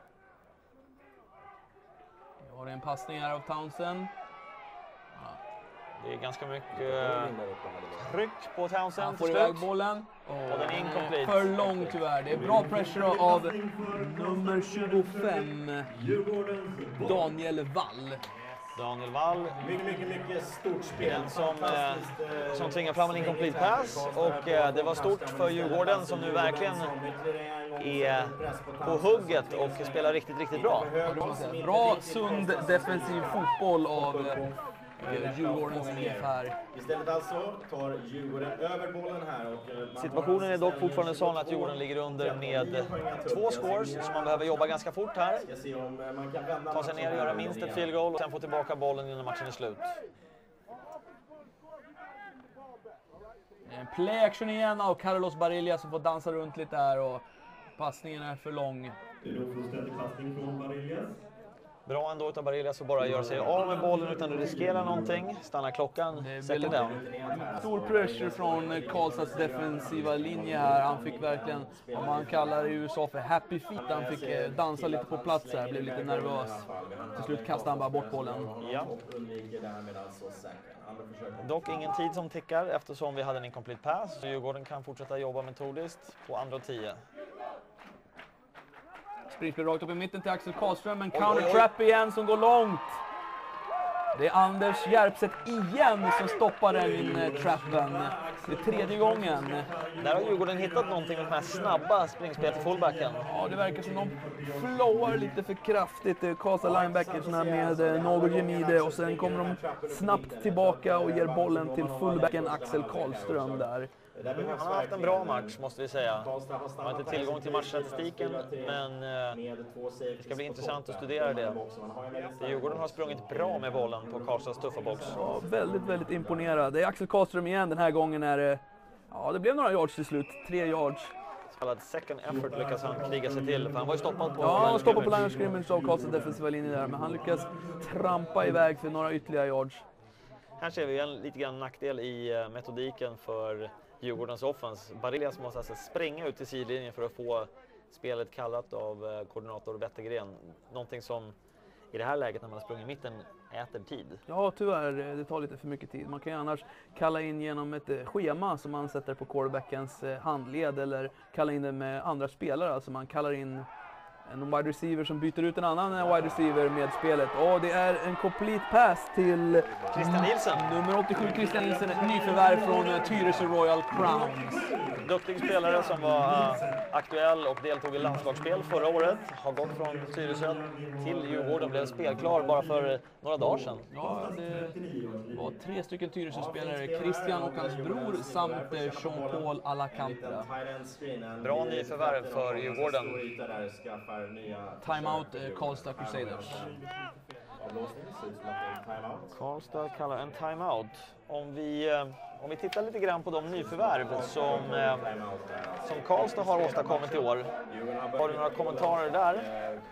Vi har en passning här av Townsend. Det är ganska mycket tryck på Townsend. Han får iväg bollen. Och den är incomplete. För lång tyvärr. Det är bra pressure av nummer tjugofem, Daniel Wall. Daniel Wall. Mycket, mycket, mycket stort spel. Den som, eh, som tvingar fram en incomplete pass. Och eh, det var stort för Djurgården som nu verkligen är på hugget och spelar riktigt, riktigt bra. Bra, sund, defensiv fotboll av Djurgårdens I F här. Istället alltså tar Djurgården över bollen här. Och situationen är dock fortfarande sån att Djurgården ligger under med två scores, så man behöver jobba ganska fort här. Ta sig ner och göra minst ett field goal och sen få tillbaka bollen innan matchen är slut. En play action igen av Carlos Barilla som får dansa runt lite här och passningen är för lång. Det är då fullständig passning från Barillas. Bra ändå utav Barillas att bara göra sig av med bollen utan att riskera någonting. Stannar klockan, second down. Stor pressure från Karlstads defensiva linje här. Han fick verkligen, vad man kallar i U S A för happy feet. Han fick dansa lite på plats här, blev lite nervös. Till slut kastade han bara bort bollen. Ja. Dock ingen tid som tickar eftersom vi hade en incomplete pass. Så Djurgården kan fortsätta jobba metodiskt på andra och tio. Springer rakt upp i mitten till Axel Karlström, en counter-trap igen som går långt. Det är Anders Järpset igen som stoppar den in trappen. Det är tredje gången. Där har Djurgården hittat någonting med de här snabba springspel till fullbacken. Ja, det verkar som de flowar lite för kraftigt. Karlstad linebackersna med Nogo Gemide och sen kommer de snabbt tillbaka och ger bollen till fullbacken Axel Karlström där. Mm, han har haft en bra match måste vi säga. Han har inte tillgång till matchstatistiken, men eh, det ska bli intressant att studera det. Djurgården har sprungit bra med bollen på Karlstads tuffa box. Ja, väldigt, väldigt imponerad. Det är Axel Karlström igen. Den här gången är det, ja, det blev några yards till slut. Tre yards. Så kallad second effort lyckas han kriga sig till, för han var ju stoppad på... Ja, han var stoppad på line of scrimmage av Karlstads defensiva linje där, men han lyckas trampa iväg för några ytterligare yards. Här ser vi en lite grann nackdel i metodiken för Djurgårdens offens. Barillas måste alltså spränga ut till sidlinjen för att få spelet kallat av koordinator Wettergren. Någonting som i det här läget när man har sprungit i mitten äter tid. Ja, tyvärr. Det tar lite för mycket tid. Man kan ju annars kalla in genom ett schema som man sätter på quarterbackens handled eller kalla in det med andra spelare. Alltså man kallar in en wide receiver som byter ut en annan wide receiver med spelet. Och det är en complete pass till Christian Nilsen. Nummer åttiosju, Christian Nilsen, ett nyförvärv från Tyresö Royal Crowns. Duktig spelare som var aktuell och deltog i landslagsspel förra året. Har gått från Tyresö till Djurgården, blev spelklar bara för några dagar sedan. Ja, det var tre stycken Tyresö-spelare, Christian och hans bror samt Jean-Paul Alacantara. Bra nyförvärv för Djurgården. Timeout eh, Karlstad Crusaders. Karlstad kallar en timeout. Om vi, om vi tittar lite grann på de nyförvärv som, som Karlstad har åstadkommit i år. Har du några kommentarer där?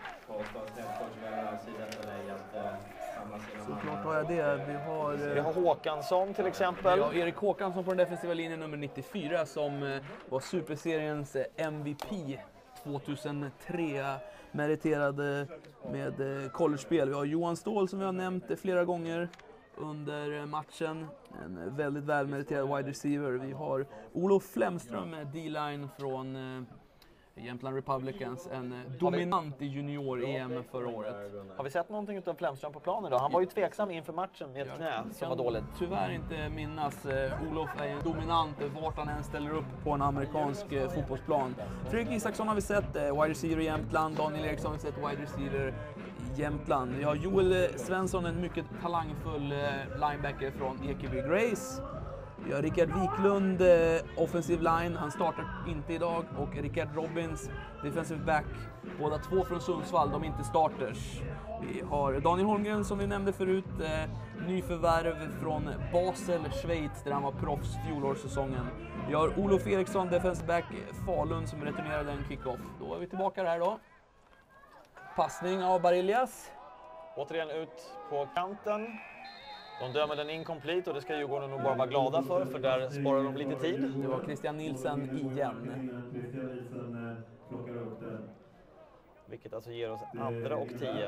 Såklart har jag det. Vi har, vi har Håkansson till exempel. Ja, Erik Håkansson på den defensiva linjen nummer nittiofyra som var Superseriens M V P tjugohundratre, meriterade med college-spel. Vi har Johan Ståhl som vi har nämnt flera gånger under matchen. En väldigt välmeriterad wide receiver. Vi har Olof Flemström, D-line från Jämtland Republicans, en dominant i junior-E M förra året. Har vi sett någonting av Flemström på planen då? Han var ju tveksam inför matchen med ett knä som var dåligt. Tyvärr inte minnas. Olof är en dominant vart han än ställer upp på en amerikansk fotbollsplan. Fredrik Isaksson har vi sett, wide receiver i Jämtland. Daniel Eriksson har vi sett, wide receiver i Jämtland. Vi har Joel Svensson, en mycket talangfull linebacker från Ekeby Grace. Vi har Rickard Wiklund, eh, offensive line, han startar inte idag. Och Rickard Robbins, defensive back, båda två från Sundsvall, de är inte starters. Vi har Daniel Holmgren som vi nämnde förut, eh, nyförvärv från Basel, Schweiz, där han var proffs fjolårssäsongen. Vi har Olof Eriksson, defensive back, Falun, som returnerade en kickoff. Då är vi tillbaka här då. Passning av Barillas. Återigen ut på kanten. De dömer den incomplete och det ska Djurgården nog bara vara glada för, för där sparar de lite tid. Det var Christian Nilsen igen. Vilket alltså ger oss andra och tio.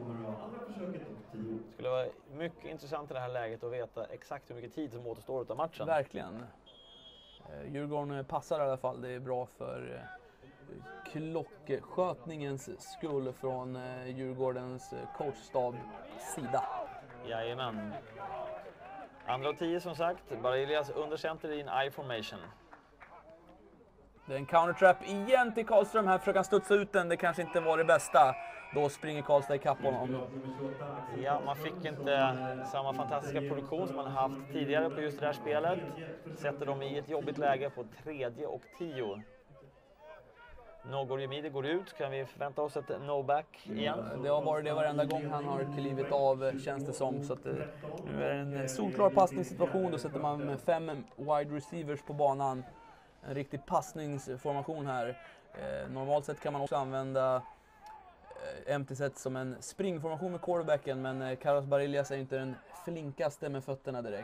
Det skulle vara mycket intressant i det här läget att veta exakt hur mycket tid som återstår av matchen. Verkligen. Djurgården passar i alla fall. Det är bra för klockskötningens skull från Djurgårdens coachstab sida. Jajamän. Andra och tio som sagt. Barillas under center i en I-formation. Det är en countertrap igen till Karlström. Här försöker han studsa ut den. Det kanske inte var det bästa. Då springer Karlstad ikapp honom. Ja, man fick inte samma fantastiska produktion som man haft tidigare på just det här spelet. Sätter dem i ett jobbigt läge på tredje och tio. Nogor Jemide går ut. Kan vi förvänta oss ett no-back igen? Det har varit det varenda gång han har klivit av, känns det som. Så att, nu är det en solklar passningssituation. Då sätter man fem wide receivers på banan. En riktig passningsformation här. Eh, normalt sett kan man också använda eh, empty set som en springformation med quarterbacken. Men eh, Carlos Barillas är inte den flinkaste med fötterna direkt.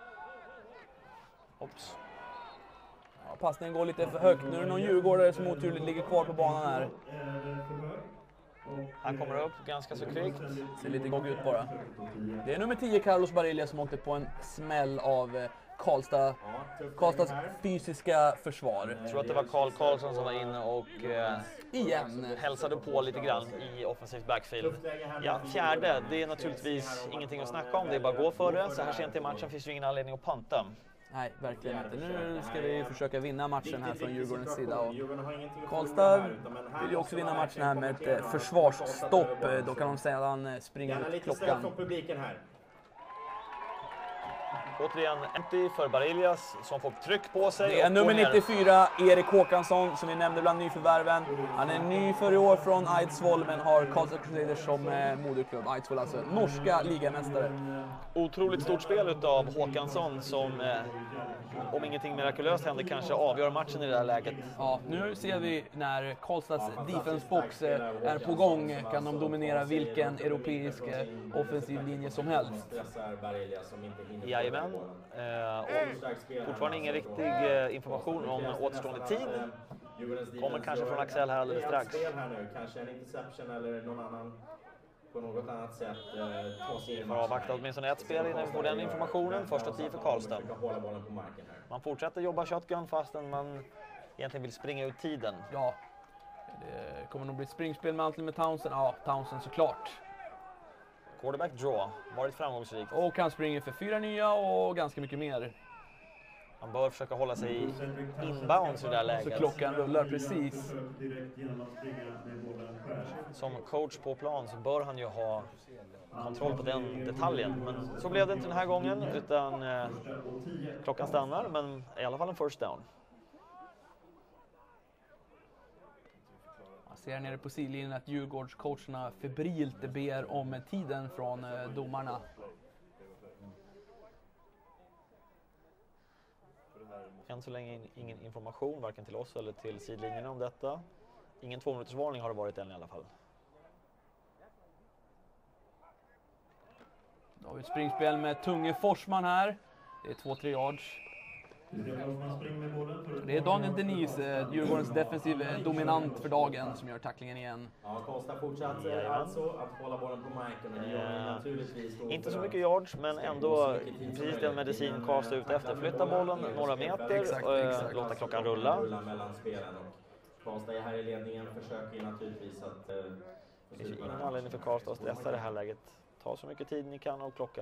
Ops. Ja, passningen går lite för högt. Nu är det någon djurgårdare som oturligt ligger kvar på banan här. Han kommer upp ganska så kvickt. Ser lite gogg ut bara. Det är nummer tio, Carlos Barillas, som åkte på en smäll av eh, Karlstad, Karlstads fysiska försvar. Jag tror att det var Karl Karlsson som var inne och eh, igen hälsade på lite grann i offensivt backfield. Ja, fjärde, det är naturligtvis ingenting att snacka om, det är bara att gå för det. Så här sent i matchen finns ju ingen anledning att panta. Nej, verkligen inte. Nu ska vi försöka vinna matchen här från Djurgårdens sida. Och Karlstad vill ju också vinna matchen här med ett försvarsstopp. Då kan de sedan springa ut klockan. Återigen empty för Barillas som får tryck på sig. Det är och nummer går ner. nittiofyra, Erik Håkansson, som vi nämnde bland nyförvärven. Han är ny för i år från Eidsvoll, men har Karlstad Crusaders som eh, moderklubb. Eidsvoll alltså, norska ligamästare. Otroligt stort spel utav Håkansson som, eh, om ingenting mirakulöst händer, kanske avgör matchen i det här läget. Ja, nu ser vi när Karlstads defensebox eh, är på gång, kan de dominera vilken europeisk eh, offensiv linje som helst. Jajamän, eh, och fortfarande ingen riktig eh, information om återstående tid. Kommer kanske från Axel här alldeles strax. Kanske en interception eller någon annan på något annat sätt eh, ta sig in. Man har avvaktat åtminstone ett spel innan vi får den informationen. Första tid för Karlstad. Man fortsätter jobba shotgun fastän man egentligen vill springa ut tiden. Ja, det kommer nog bli ett springspel med Antley med Townsend. Ja, Townsend såklart. Quarterback draw, varit framgångsrikt. Och han springer för fyra nya och ganska mycket mer. Han bör försöka hålla sig i inbounds i det där läget. Så klockan rullar precis. Som coach på plan så bör han ju ha kontroll på den detaljen. Men så blev det inte den här gången, utan eh, klockan stannar, men i alla fall en first down. Jag ser nere på sidlinjen att Djurgårdscoacherna febrilt ber om tiden från eh, domarna. Än så länge ingen information, varken till oss eller till sidlinjerna om detta. Ingen två minuters varning har det varit än i alla fall. Då har vi ett springspel med Tunge Forsman här. Det är två tre yards. Det är Daniel Denise, eh, Djurgårdens defensiv eh, dominant för dagen, som gör tacklingen igen. Ja, Karlstad fortsätter alltså att hålla bollen på marken. Men det gör Eh, naturligtvis inte så mycket yards, men ändå precis den medicin Karlstad ut efter. Flytta bollen några meter Exakt, och eh, exakt. låta klockan rulla. mellan spelen. Och Karlstad är här i ledningen, försöker naturligtvis att... Eh, Det finns ju ingen anledning för Karlstad att stressa det här läget. Ta så mycket tid ni kan av klockan.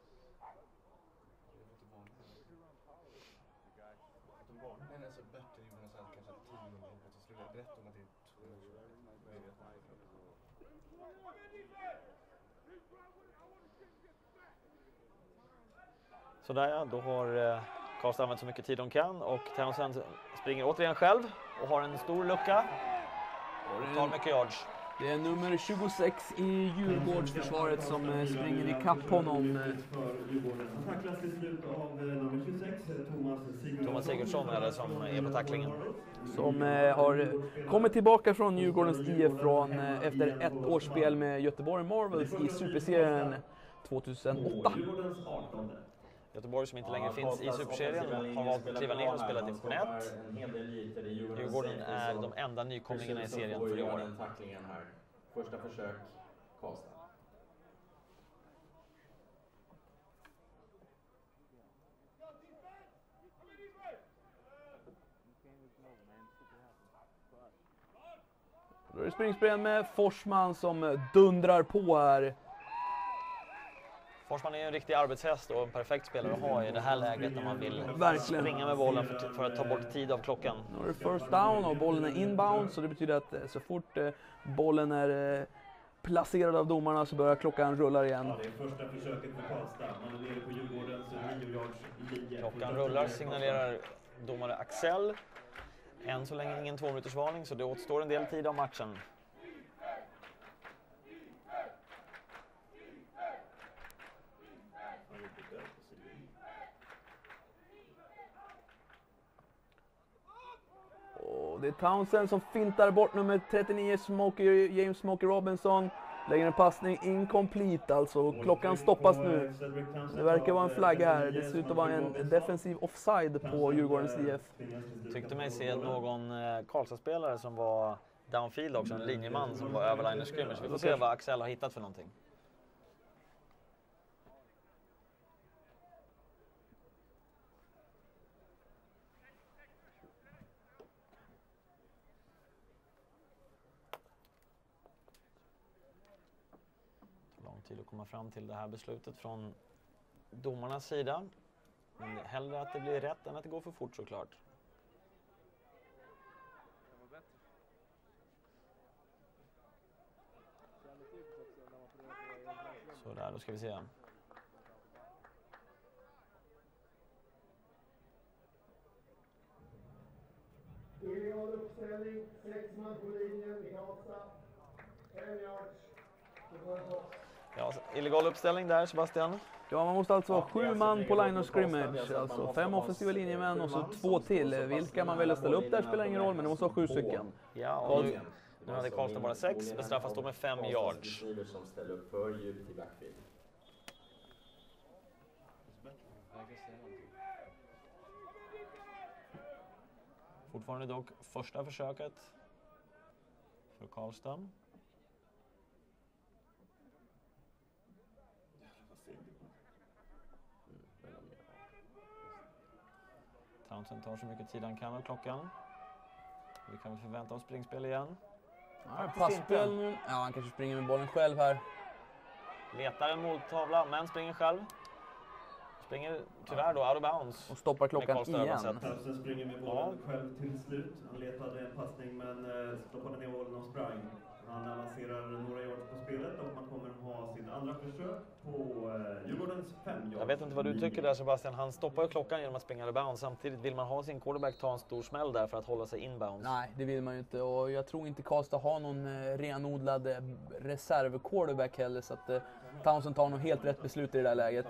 Sådär ja, då har eh, Karlstad använt så mycket tid de kan och Townsend springer återigen själv och har en stor lucka och tar mycket yards. Det är nummer tjugosex i Djurgårdsförsvaret som eh, springer i kapp honom. Han tacklas till slut av eh, nummer tjugosex, Thomas Sigurdsson. Thomas Sigurdsson är det som är på tacklingen. Som eh, har kommit tillbaka från Djurgårdens I F från, eh, efter ett års spel med Göteborg Marvels i Superserien tjugohundraåtta. Göteborg som inte längre finns i Superserien har valt att kliva ner och spela division ett. Djurgården är de enda nykomlingarna i serien för i år. Första försök, Karlstad. Då är det springspel med Forsman som dundrar på här. Forsman är en riktig arbetshäst och en perfekt spelare att ha i det här läget när man vill Verkligen. springa med bollen för, för att ta bort tid av klockan. Nu är det first down och bollen är inbound, så det betyder att eh, så fort eh, bollen är eh, placerad av domarna så börjar klockan rulla igen. Ja, det är första försöket för Karlstad. Man är nere på Djurgårdens nio yards linje. Klockan rullar, signalerar domare Axel. Än så länge ingen två minuters varning, så det återstår en del tid av matchen. Och det är Townsend som fintar bort nummer trettionio, Smokey, James Smokey Robinson. Lägger en passning incomplete, alltså klockan stoppas nu. Det verkar vara en flagga här. Det ser ut att vara en defensiv offside på Djurgårdens I F. Tyckte mig se någon eh, Karlstad-spelare som var downfield också, en linjeman som var över line of scrimmage. Vi får se vad Axel har hittat för någonting. Lång tid att komma fram till det här beslutet från domarnas sida. Men hellre att det blir rätt än att det går för fort såklart. Så där, då ska vi se. Ja, illegal uppställning där, Sebastian. Ja, man måste alltså ha sju man på line of scrimmage, alltså fem offensiva linjemän och så två till. Vilka man väljer att ställa upp där spelar ingen roll, men det måste ha sju stycken. Ja, och nu, nu hade Karlstad bara sex, bestraffas då med fem yards. Som ställer upp för djupt i backfield. Fortfarande dock första försöket för Karlstad. Townsend tar så mycket tid han kan av klockan. Vi kan väl förvänta oss springspel igen. Ja, passspel nu. Ja, han kanske springer med bollen själv här. Letar en måltavla, men springer själv. Springer tyvärr då out of bounds. Och stoppar klockan igen. Townsend springer med bollen ja. själv till slut. Han letade en passning men stoppade ner bollen och sprang. Han avancerar några yards på spelet och man kommer ha sin andra försök på eh, Djurgårdens fem yards. Jag vet inte vad du tycker där, Sebastian. Han stoppar ju klockan genom att springa out of bounds. Samtidigt vill man ha sin quarterback ta en stor smäll där för att hålla sig inbounds. Nej, det vill man ju inte. Och jag tror inte Karlstad har någon eh, renodlad eh, reserv-quarterback heller. Så att eh, Townsend tar nog helt rätt beslut i det där läget.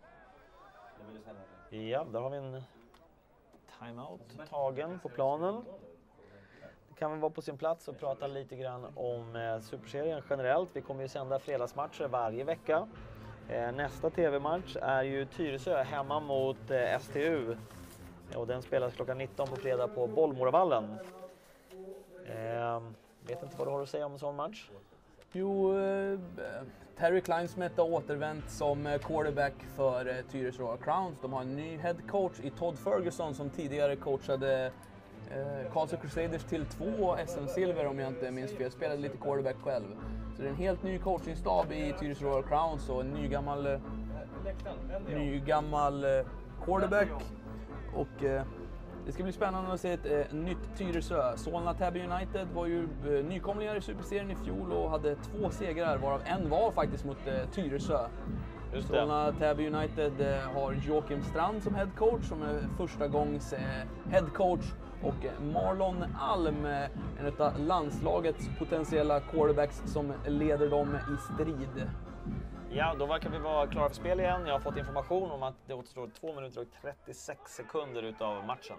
Ja, där har vi en timeout tagen på planen. Det kan väl vara på sin plats att prata lite grann om eh, Superserien generellt. Vi kommer ju sända fredagsmatcher varje vecka. Eh, nästa tv-match är ju Tyresö hemma mot eh, S T U. Och den spelas klockan nitton på fredag på Bollmoravallen. Eh, vet inte vad du har att säga om en sån match? Jo, eh, Terry Kleinsmith har återvänt som quarterback för eh, Tyresö Royal Crowns. De har en ny head coach i Todd Ferguson som tidigare coachade eh, Karlstad Crusaders till två S M-silver om jag inte minns fel. Spelade lite quarterback själv. Så det är en helt ny coachingstab i Tyresö Royal Crowns och en ny gammal, eh, ny gammal eh, quarterback. Och eh, det ska bli spännande att se ett eh, nytt Tyresö. Solna Täby United var ju eh, nykomlingar i Superserien i fjol och hade två segrar, varav en var faktiskt mot eh, Tyresö. Solna Täby United eh, har Joakim Strand som head coach, som är första gångs eh, head coach. Och eh, Marlon Alm, eh, en av landslagets potentiella quarterbacks som leder dem i strid. Ja, då verkar vi vara klara för spel igen. Jag har fått information om att det återstår två minuter och trettiosex sekunder utav matchen.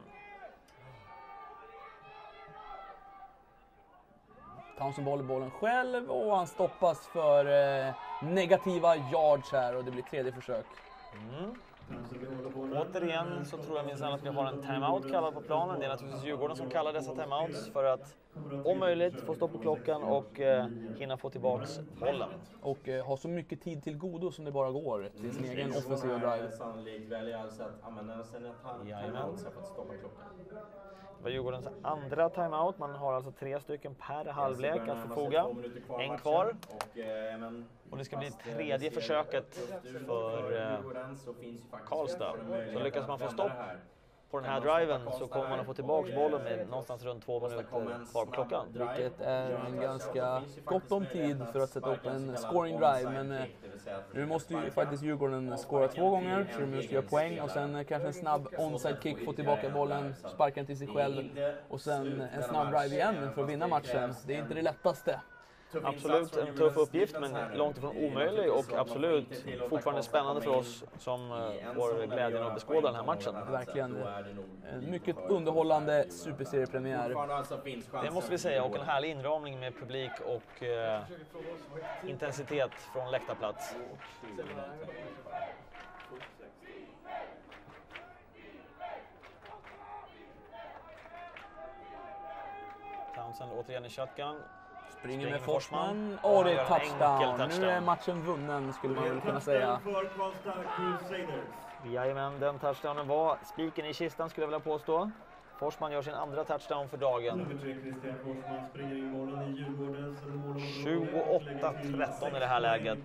Townsend bollar bollen själv och han stoppas för eh, negativa yards här och det blir tredje försök. Mm. Återigen så tror jag minsann att vi har en timeout kallad på planen. Det är naturligtvis Djurgården som kallar dessa timeouts för att om möjligt få stopp på klockan och eh, hinna få tillbaks bollen. Och eh, ha så mycket tid till godo som det bara går till sin egen offensiva drive. Sannolikt väljer alltså att använda sen att timeout för att stoppa klockan. Det var Djurgårdens andra timeout. Man har alltså tre stycken per halvlek att förfoga. En kvar. Och det ska bli tredje försöket för eh, Karlstad. Så lyckas man få stopp på den här driven så kommer man att få tillbaka bollen med någonstans runt två minuter kvar på klockan. Vilket är en ganska gott om tid för att sätta upp en scoring drive. Men eh, nu måste ju faktiskt Djurgården skåra två gånger så de måste göra poäng. Och sen eh, kanske en snabb onside kick, få tillbaka bollen, sparka den till sig själv. Och sen en snabb drive igen för att vinna matchen. Det är inte det lättaste. Absolut en tuff uppgift, men långt ifrån omöjlig och absolut fortfarande spännande för oss som får glädjen att beskåda den här matchen. Verkligen en mycket underhållande superseriepremiär. Det måste vi säga, och en härlig inramning med publik och eh, intensitet från läktarplats. Townsend återigen i shotgun. Springer med Forsman. Och det är touchdown. touchdown. Nu är matchen vunnen skulle man väl kunna säga. Jajamän, den touchdownen var spiken i kistan skulle jag vilja påstå. Forsman gör sin andra touchdown för dagen. tjugoåtta tretton i det här läget.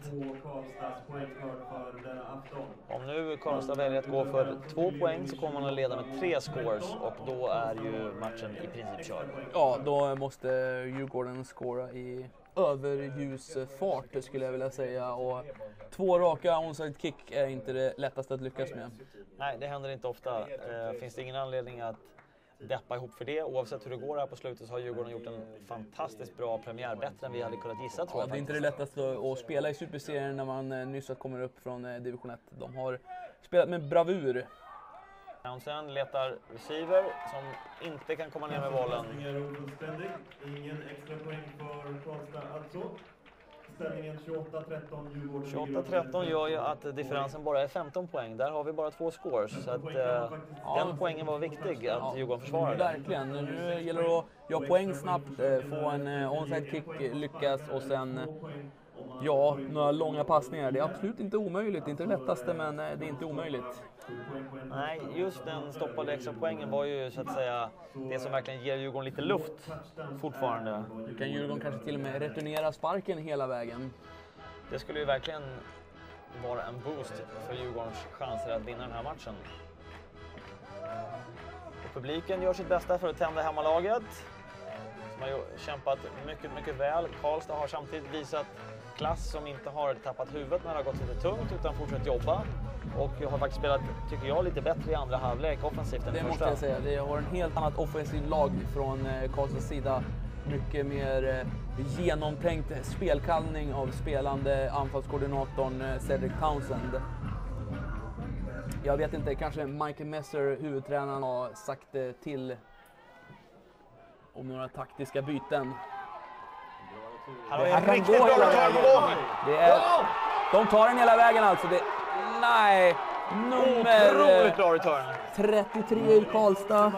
Om nu Karlstad väljer att gå för två poäng så kommer man att leda med tre scores och då är ju matchen i princip körd. Ja, då måste Djurgården skåra i överljusfart skulle jag vilja säga. Och två raka onside kick är inte det lättaste att lyckas med. Nej, det händer inte ofta. Eh, finns det ingen anledning att deppa ihop för det. Oavsett hur det går här på slutet så har Djurgården gjort en fantastiskt bra premiär. Bättre än vi hade kunnat gissa, tror Ja, jag. det är inte det lättaste att spela i Superserien när man nyss kommer upp från division ett. De har spelat med bravur. Townsend letar receiver som inte kan komma ner med bollen. Ingen extra poäng för Karlstad alltså. Ställningen tjugoåtta tretton Djurgården. tjugoåtta tretton gör ju att differensen bara är femton poäng. Där har vi bara två scores. Så att, eh, Ja. den poängen var viktig att Djurgården försvarade. Verkligen. Nu gäller det att göra poäng snabbt, få en onside kick, lyckas och sen ja, några långa passningar. Det är absolut inte omöjligt. Det är inte det lättaste, men det är inte omöjligt. Nej, just den stoppade extra poängen var ju så att säga det som verkligen ger Djurgården lite luft fortfarande. Nu kan Djurgården kanske till och med returnera sparken hela vägen. Det skulle ju verkligen vara en boost för Djurgårdens chanser att vinna den här matchen. Och publiken gör sitt bästa för att tända hemmalaget. Som har ju kämpat mycket, mycket väl. Karlstad har samtidigt visat klass som inte har tappat huvudet när det har gått lite tungt utan fortsatt jobba. Och har faktiskt spelat, tycker jag, lite bättre i andra halvlek offensivt än Det första. måste jag säga. Det har en helt annat offensivt lag från Karlstads sida. Mycket mer genomtänkt spelkallning av spelande anfallskoordinatorn Cedric Townsend. Jag vet inte, kanske Michael Messer, huvudtränaren, har sagt till om några taktiska byten. Här har Det här vi kan riktigt gå bra hela return på vägen. gång! Det är, de tar den hela vägen alltså. Det, nej, nummer Otroligt bra return. trettiotre i Karlstad.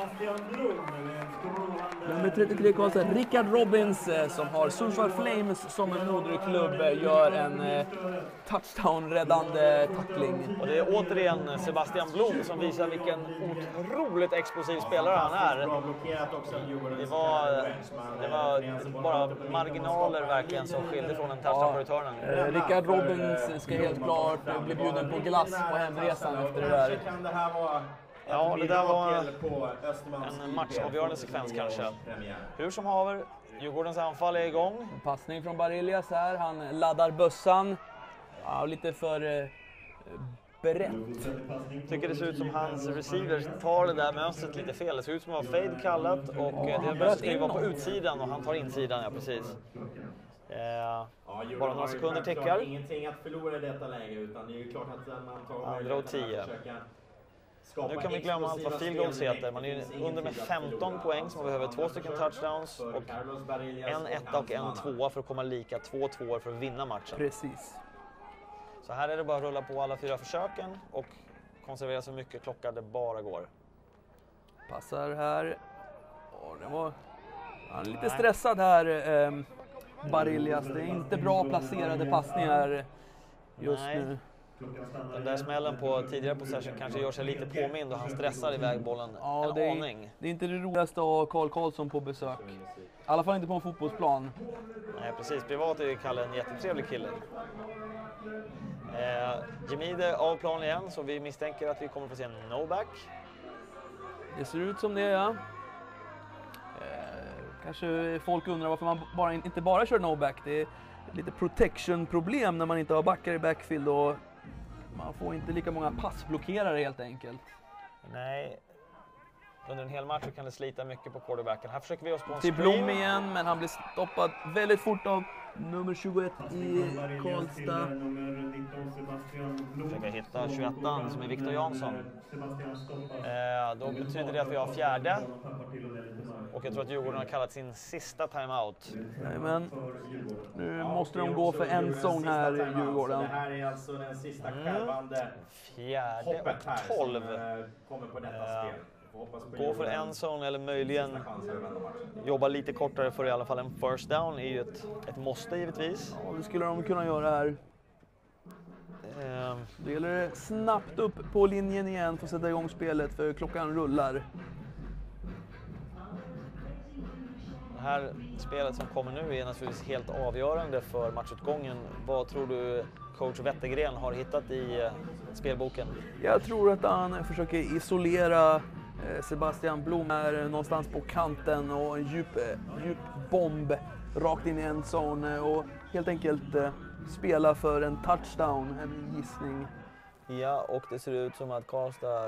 Nummer trettiotre i Karlstad, Rickard Robbins, som har Sundsvall Flames som en moderklubb, gör en eh, touchdown-räddande tackling. Och det är återigen Sebastian Blom som visar vilken otroligt explosiv spelare han är. Bra blockerat också av Djurgården. Det var, det var bara marginaler verkligen som skilde från en touchdown på returnen. Eh, Rickard Robbins ska helt klart bli bjuden på glass på hemresan efter det där. Kan det här vara Ja, det där var en en matchavgörande sekvens kanske. Hur som haver, Djurgårdens anfall är igång. En passning från Barillas här, han laddar bössan. Ja, lite för eh, brett. Tycker det ser ut som hans receivers tar det där mönstret lite fel. Det ser ut som att det var fade kallat och eh, det mönstret ska ju vara på utsidan och han tar insidan, ja precis. Eh, Ja, bara några sekunder tickar. Ingenting att förlora i detta läge, utan det är ju klart att man tar Andra och tio. Nu kan vi glömma allt vad field goals heter. Man är ju under med femton poäng så man behöver två stycken touchdowns och en etta och en tvåa för att komma lika, två tvåor för att vinna matchen. Precis. Så här är det bara att rulla på alla fyra försöken och konservera så mycket klocka det bara går. Passar här. Åh, det var... Han är lite stressad här, eh, Barillas. Det är inte bra placerade passningar just Nej. nu. Den där smällen på tidigare possession kanske gör sig lite påmind och han stressar iväg bollen Ja, en det är, aning. det är inte det roligaste att ha Carl Karlsson på besök. I alla fall inte på en fotbollsplan. Nej, precis. Privat är Kalle en jättetrevlig kille. Eh, Jemide av plan igen, så vi misstänker att vi kommer få se en no-back. Det ser ut som det, ja. Eh, kanske folk undrar varför man bara, inte bara kör no-back. Det är lite protection-problem när man inte har backar i backfield och man får inte lika många passblockerare helt enkelt. Nej, under en hel match så kan det slita mycket på quarterbacken. Här försöker vi oss på en Till screen. Blom igen, men han blir stoppad väldigt fort av nummer tjugoett i Karlstad. Försöker hitta tjugoettan som är Victor Jansson. Eh, då betyder det att vi har fjärde. Och jag tror att Djurgården har kallat sin sista timeout. Men nu måste de gå för en zone här i Djurgården. Det här är alltså den sista skärvande Fjärde hoppet här och tolv. som eh, kommer på detta Eh, spel. Vi får hoppas på Gå för Djurgården. en zone eller möjligen Sista chansen att vända matchen. jobba lite kortare för i alla fall en first down är ju ett, ett måste givetvis. Ja, det skulle de kunna göra här. Eh, Det gäller snabbt upp på linjen igen för att sätta igång spelet för klockan rullar. Det här spelet som kommer nu är naturligtvis helt avgörande för matchutgången. Vad tror du coach Wettergren har hittat i eh, spelboken? Jag tror att han försöker isolera eh, Sebastian Blom här någonstans på kanten och en djup, eh, djup bomb rakt in i en zone och helt enkelt eh, spela för en touchdown, en gissning. Ja, och det ser ut som att Karlstad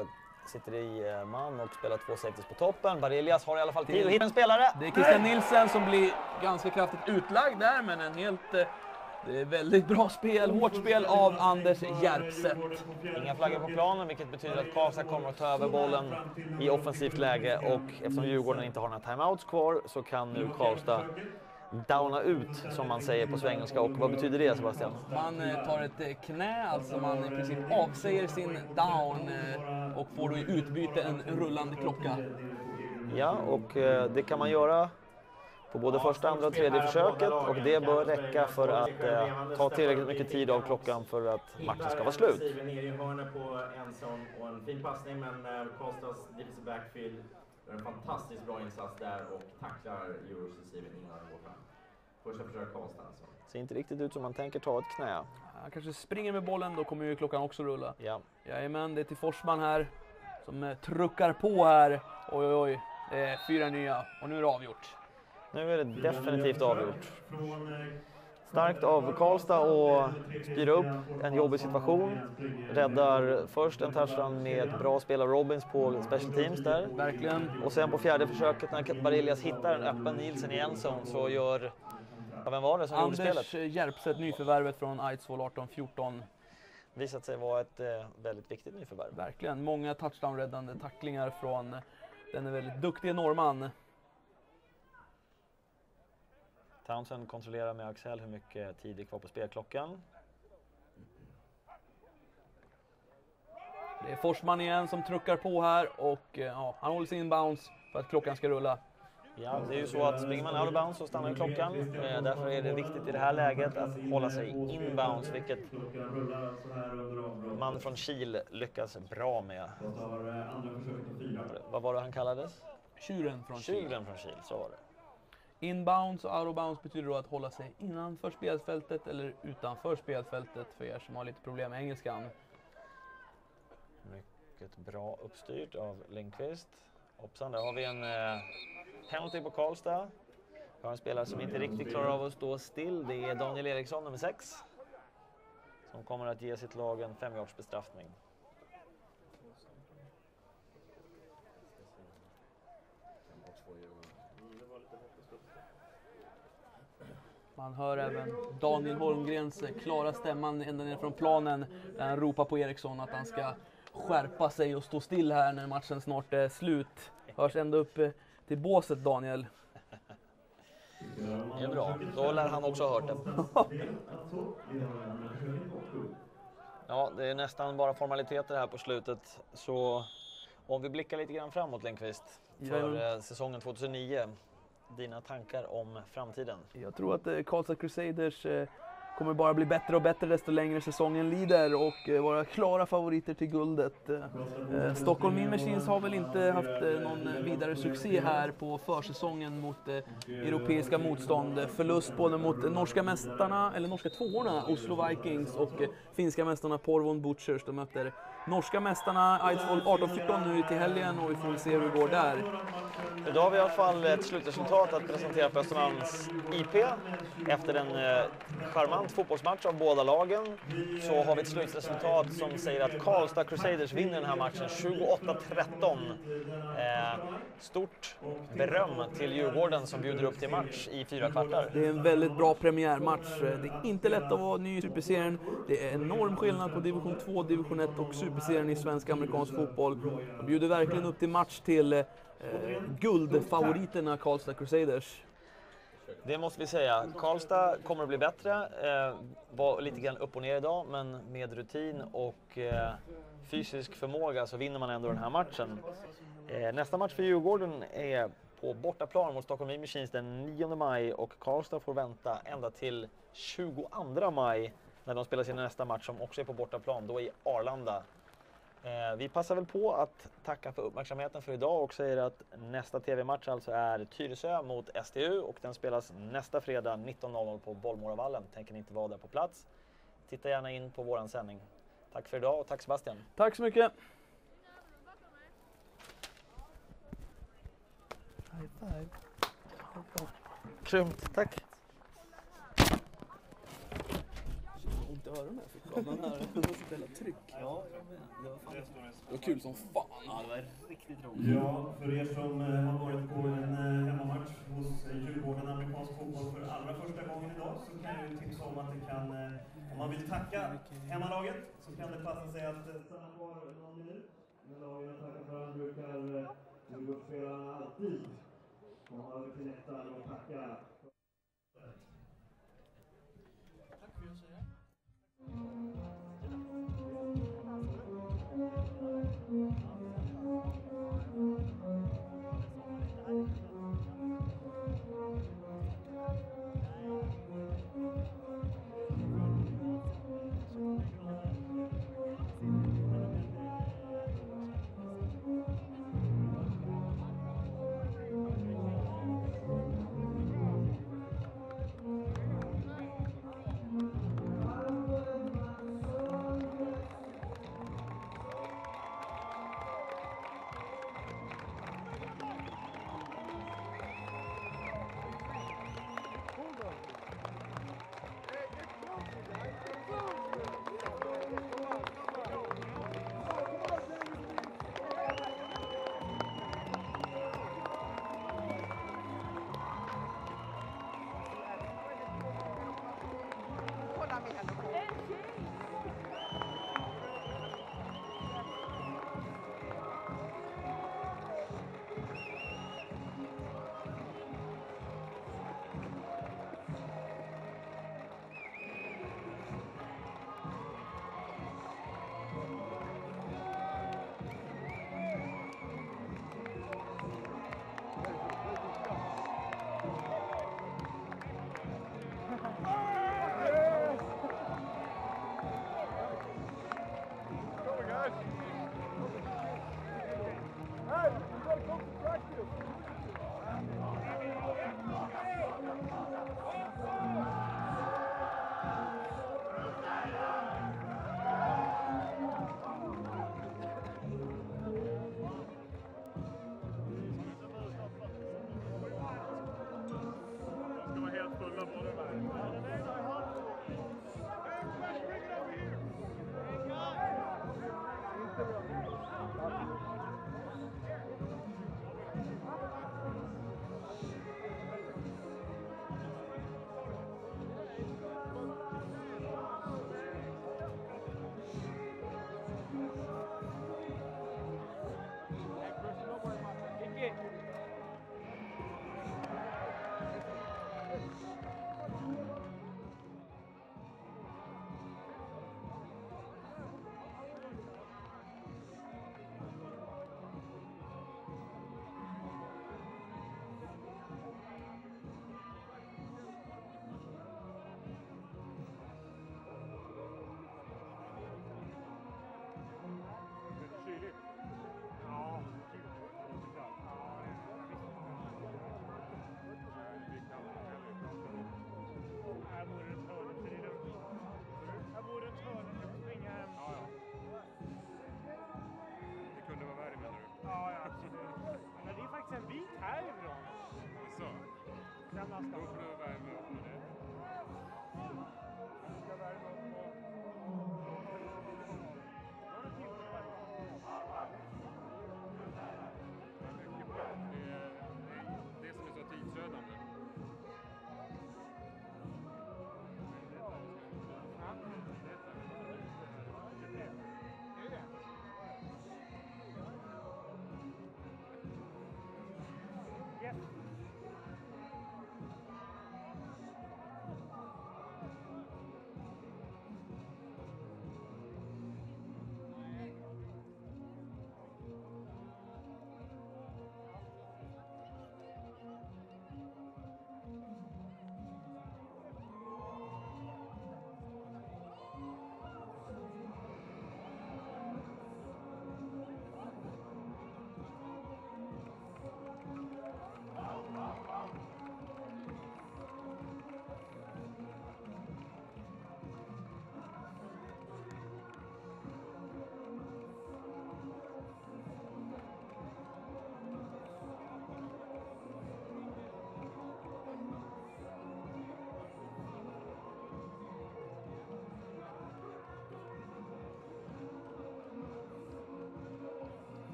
sitter i man och spelar två safeties på toppen. Barelias har i alla fall tid att hitta en spelare. Det är Christian Nilsen som blir ganska kraftigt utlagd där, men en helt... Det är väldigt bra spel, hårt spel av Anders Järpset. Inga flaggor på planen, vilket betyder att Karlstad kommer att ta över bollen i offensivt läge. Och eftersom Djurgården inte har några timeouts kvar så kan nu Karlstad downa ut, som man säger på svengelska. Och vad betyder det, Sebastian? Man tar ett knä, alltså man i princip avsäger sin down och får då i utbyte en rullande klocka. Ja, och det kan man göra på både första, andra och tredje försöket, och det bör räcka för att eh, ta tillräckligt mycket tid av klockan för att matchen ska vara slut. Steven ner i hörnet på en sån och en fin passning, men eh, Karlstads defensive backfield gör en fantastiskt bra insats där och tacklar Euros Steven innan han går fram. Första försök Karlstad alltså. Ser inte riktigt ut som man tänker ta ett knä. Han kanske springer med bollen, då kommer ju klockan också rulla. Ja. Jajamän, det är till Forsman här som eh, truckar på här. Oj, oj, oj. Det är fyra nya och nu är det avgjort. Nu är det definitivt avgjort. Starkt av Karlstad och styra upp en jobbig situation. Räddar först en touchdown med ett bra spel av Robins på special teams där. Verkligen. Och sen på fjärde försöket när Barelias hittar en öppen Nielsen i en zone så gör... Ja, vem var det som gjorde spelet? Anders Järpset, nyförvärvet från Eidsvoll arton fjorton. Visat sig vara ett eh, väldigt viktigt nyförvärv. Verkligen. Många touchdown-räddande tacklingar från den är väldigt duktiga norrman. Townsend kontrollerar med Axel hur mycket tid är kvar på spelklockan. Det är Forsman igen som truckar på här och ja, han håller sin inbounds för att klockan ska rulla. Ja, det är ju så att springer man out of bounds så stannar klockan. Eh, därför är det viktigt i det här läget att hålla sig inbounds, vilket man från Kil lyckas bra med. Vad var det han kallades? Tjuren från Kil. Tjuren från Kil, så var det. Inbounds och out of bounds betyder då att hålla sig innanför spelfältet eller utanför spelfältet för er som har lite problem med engelskan. Mycket bra uppstyrt av Lindqvist. Hoppsan, där har vi en eh, penalty på Karlstad. Vi har en spelare som inte riktigt klarar av att stå still. Det är Daniel Eriksson, nummer sex. Som kommer att ge sitt lag en femjards bestraffning. Man hör även Daniel Holmgrens klara stämman ända ner från planen där han ropar på Eriksson att han ska skärpa sig och stå still här när matchen snart är slut. Hörs ända upp till båset, Daniel. Det är bra, då lär han också ha hört det. Ja, det är nästan bara formaliteter här på slutet. Så om vi blickar lite grann framåt, Lindqvist, för eh, säsongen tjugohundranio. Dina tankar om framtiden? Jag tror att eh, Karlstad Crusaders eh, kommer bara bli bättre och bättre desto längre säsongen lider och eh, vara klara favoriter till guldet. Eh, Stockholm Mean Machines har väl inte haft eh, någon vidare succé här på försäsongen mot eh, europeiska motstånd. Förlust både mot eh, norska mästarna, eller norska tvåorna, Oslo Vikings, och eh, finska mästarna Porvon Butchers. De möter norska mästarna Eidsvoll arton fjorton nu till helgen och vi får se hur det går där. Idag har vi i alla fall ett slutresultat att presentera på Östermalms I P. Efter en eh, charmant fotbollsmatch av båda lagen så har vi ett slutresultat som säger att Karlstad Crusaders vinner den här matchen tjugoåtta tretton. Eh, stort beröm till Djurgården som bjuder upp till match i fyra kvartar. Det är en väldigt bra premiärmatch. Det är inte lätt att vara ny i Superserien. Det är enorm skillnad på division två, division ett och Superserien i svensk-amerikansk fotboll. De bjuder verkligen upp till match till eh, guldfavoriterna Karlstad Crusaders. Det måste vi säga. Karlstad kommer att bli bättre. Eh, var lite grann upp och ner idag, men med rutin och eh, fysisk förmåga så vinner man ändå den här matchen. Eh, nästa match för Djurgården är på bortaplan mot Stockholm Mean Machines den nionde maj och Karlstad får vänta ända till tjugoandra maj när de spelar sin nästa match som också är på bortaplan, då i Arlanda. Eh, vi passar väl på att tacka för uppmärksamheten för idag och säger att nästa tv-match alltså är Tyresö mot S T U och den spelas nästa fredag nitton noll noll på Bollmoravallen. Tänker ni inte vara där på plats? Titta gärna in på våran sändning. Tack för idag och tack Sebastian. Tack så mycket. High five. Grymt, tack. Ont i öronen, jag fick av den här. Det var så jävla tryck. Ja, Det var, fan... Det var kul som fan. Ja, det var riktigt roligt. Ja, för er som eh, har varit på en eh, hemmamatch hos eh, Djurgården amerikansk fotboll för allra första gången idag, så kan jag ju tipsa om att det kan, eh, om man vill tacka hemmalaget, så kan det passa sig att eh, stanna kvar någon minut. Men lagen att tacka för han brukar eh, Djurgårdsspelarna alltid komma över till läktaren och tacka. Tack för att säga.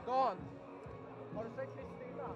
Dan, har du sett Kristina?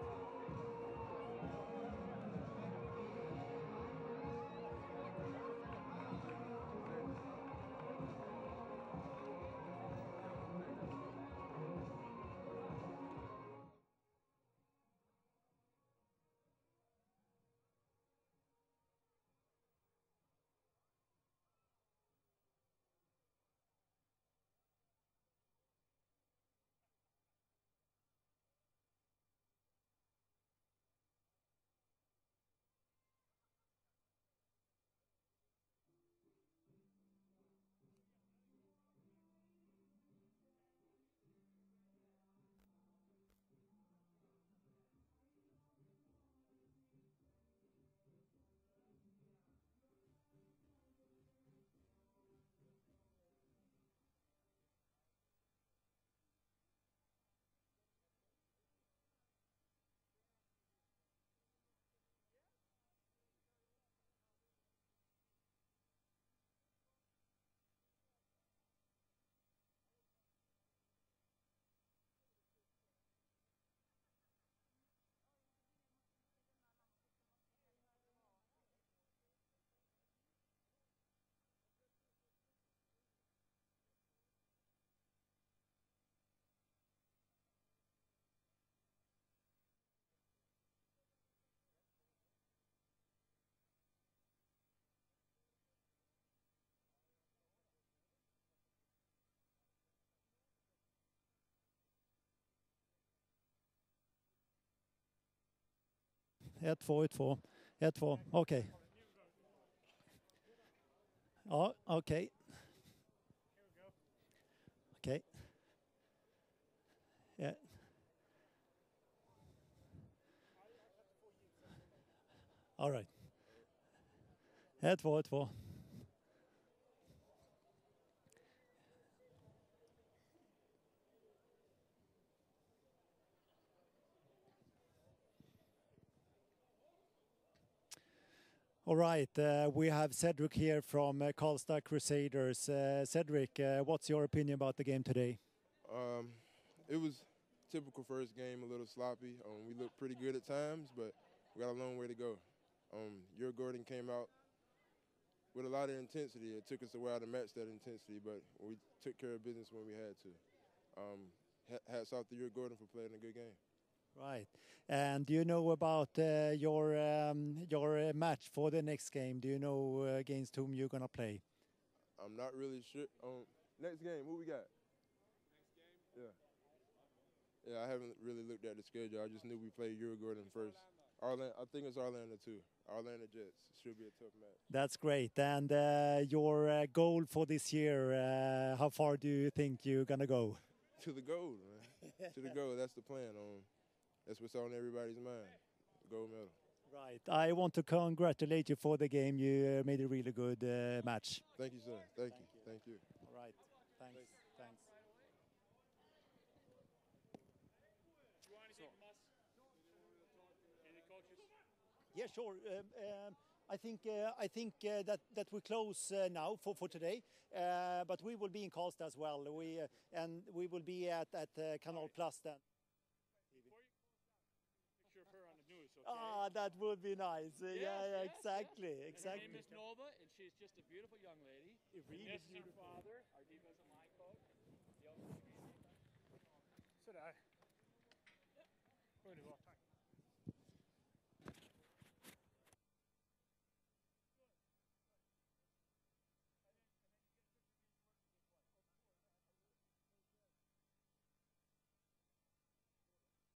ett två, ett två. ett två, okej. Okay. Ja, okej. Okay. Okej. Okay. Yeah. All right. ett två, ett två. All right, uh, we have Cedric here from uh, Karlstad Crusaders. Uh, Cedric, uh, what's your opinion about the game today? Um, it was typical first game, a little sloppy. Um, we looked pretty good at times, but we got a long way to go. Um, Djurgården came out with a lot of intensity. It took us a while to match that intensity, but we took care of business when we had to. Um, hats off to Djurgården for playing a good game. Right, and do you know about uh, your um, your uh, match for the next game? Do you know uh, against whom you're gonna play? I'm not really sure. Um, next game, what we got? Next game? Yeah. Yeah, I haven't really looked at the schedule. I just knew we played Djurgården first. Orlando, I think it's Orlando too. Orlando Jets. Should be a tough match. That's great. And uh, your uh, goal for this year, uh, how far do you think you're gonna go? To the goal, man. To the goal. That's the plan. Um, That's what's on everybody's mind, gold medal. Right. I want to congratulate you for the game. You uh, made a really good uh, match. Thank you, sir. Thank, Thank you. you. Thank you. All right. Thanks. Thanks. Thanks. Do you want anything from us? Any coaches? Yeah, sure. Um, um, I think uh, I think uh, that that we close uh, now for for today. Uh, but we will be in Karlstad as well. We uh, and we will be at at uh, Canal Plus then. Picture of her on the news, okay? Ah, that would be nice. Uh, Yes, yeah, yeah, yes, exactly, yes. exactly. Her name is Nova, and she's just a beautiful young lady. Really and this is beautiful. her father, our defensive line coach. Sådär.